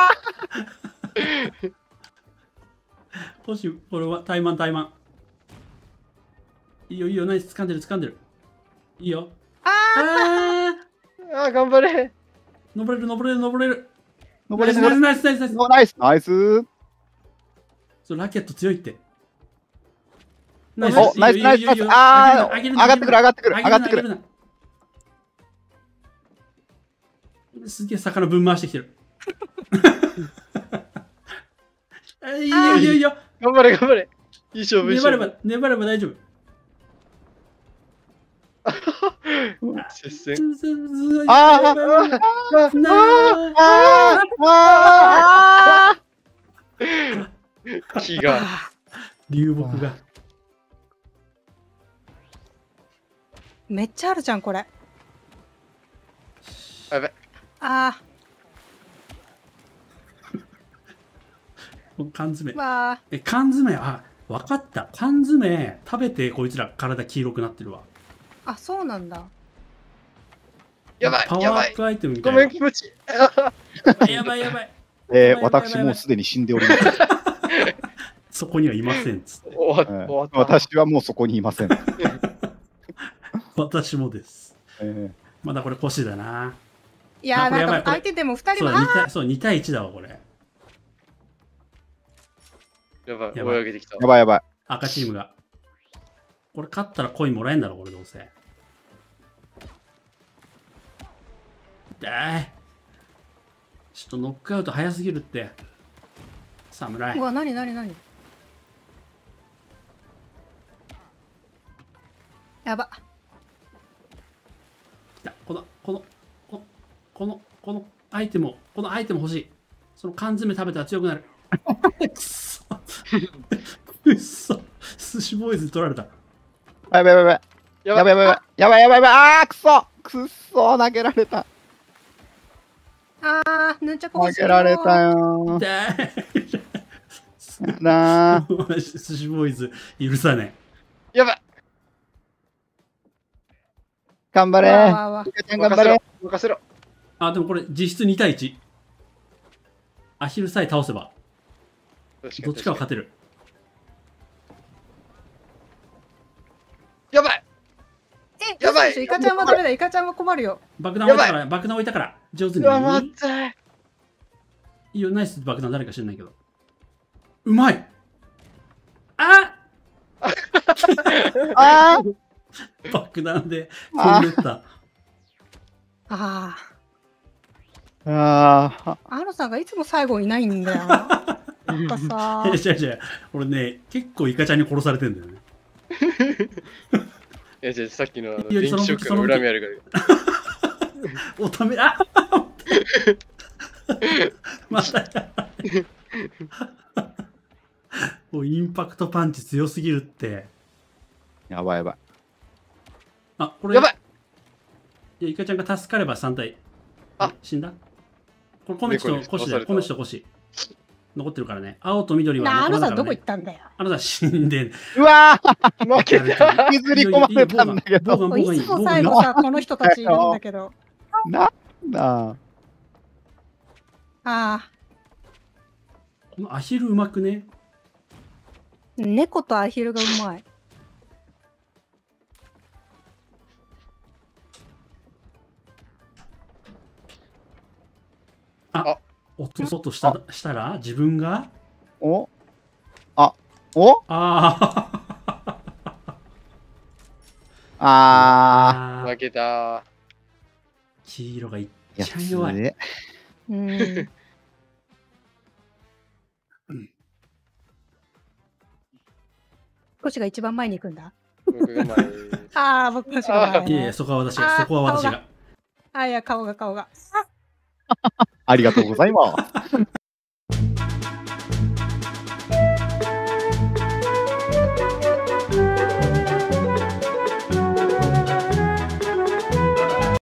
欲しい、これは、怠慢、怠慢。いいよ、いいよ、ナイス、掴んでる、掴んでる。いいよ。 ああ、頑張れ。 登れる、登れる、登れる。 登れるナイス、ナイス、ナイス、ナイス。 ナイスナイス。 そう、ラケット強いって。 お、ナイスナイスナイス。上がってくる上がってくる上がってくる。 すげえ魚ぶん回してきてる。いいよいいよいいよ。 頑張れ頑張れ。いい勝負いい勝負。 粘れば大丈夫。 接戦。気が。 流木が。 めっちゃあるじゃん、これ。 やばい。 あ缶詰。 わあ。 缶詰、あ、わかった。缶詰食べてこいつら体黄色くなってるわ。 あ、そうなんだ。 やばい。 パワーアップアイテムみたごめん、 いな。 気持ち。 やばいやばい。 私もうすでに死んでおります。 そこにはいませんっつって。 終わった。 私はもうそこにいません。 私もです。まだこれ腰だな。 いやー、 これやばないんか相手でも2人も。 そう、2対1だわ、これ。 やばい、泳げてきた。 やばいやばい。 赤チームが。これ勝ったらコインもらえんだろ、これどうせ。だい。ちょっとノックアウト早すぎるって。侍。 うわ、なになになに。やば。 このアイテムを、このアイテム欲しい。その缶詰食べたら強くなる。くっそ。くっそ。寿司ボーイズに取られた。 やばいやばいやばい。やばいやばいやばいやばいやばいやばい。あーくそくっそ投げられた。 あー、ヌンチャク投げられたよー。 だー。 なー。 寿司ボーイズ許さねえ。やばい。 頑張れー。 リカちゃん頑張れ。 任せろ。 あ、でもこれ実質2対1。アヒルさえ倒せば、どっちかは勝てる。 やばいイカちゃんはダメだ。イカちゃんは困るよ。 爆弾置いたから、爆弾置いたから、上手に。 うわ、待って。 いいよ、ナイス爆弾誰か知らないけど。うまいああ爆弾で飛んでった。 ああ。ああ。 あ。アロさんがいつも最後いないんだよ。なんかさ。 違う違う。俺ね、結構イカちゃんに殺されてんだよね。 いや、じゃあさっきのいや電気ショックの恨みあるから。 おため、あまたやばい。もうインパクトパンチ強すぎるって。 やばいやばい。 あ、これ。 やばい。 いや、イカちゃんが助かれば3体。 あ、 死んだこれ、コメチとコシだよ。コメチとコシ。残ってるからね。青と緑はなあ、アロさんどこね行ったんだよ。 あのさん死んでん。 うわー負けた。 削り込まれたんだけど。 ボーガンいつも最後さ、この人たちいるんだけど。 なんだ。 ああ。 このアヒルうまくね。 猫とアヒルがうまい。 あ、落とそうとしたら自分がおあ、おああ負けた。 黄色がいっー。 ちゃ弱い。 やつうん。コシが一番前に行くんだ。 僕が前。 ああ、僕たちが前、 いやいや、そこは私が。そこは私が。 あ、いや、顔が。 ありがとうございます。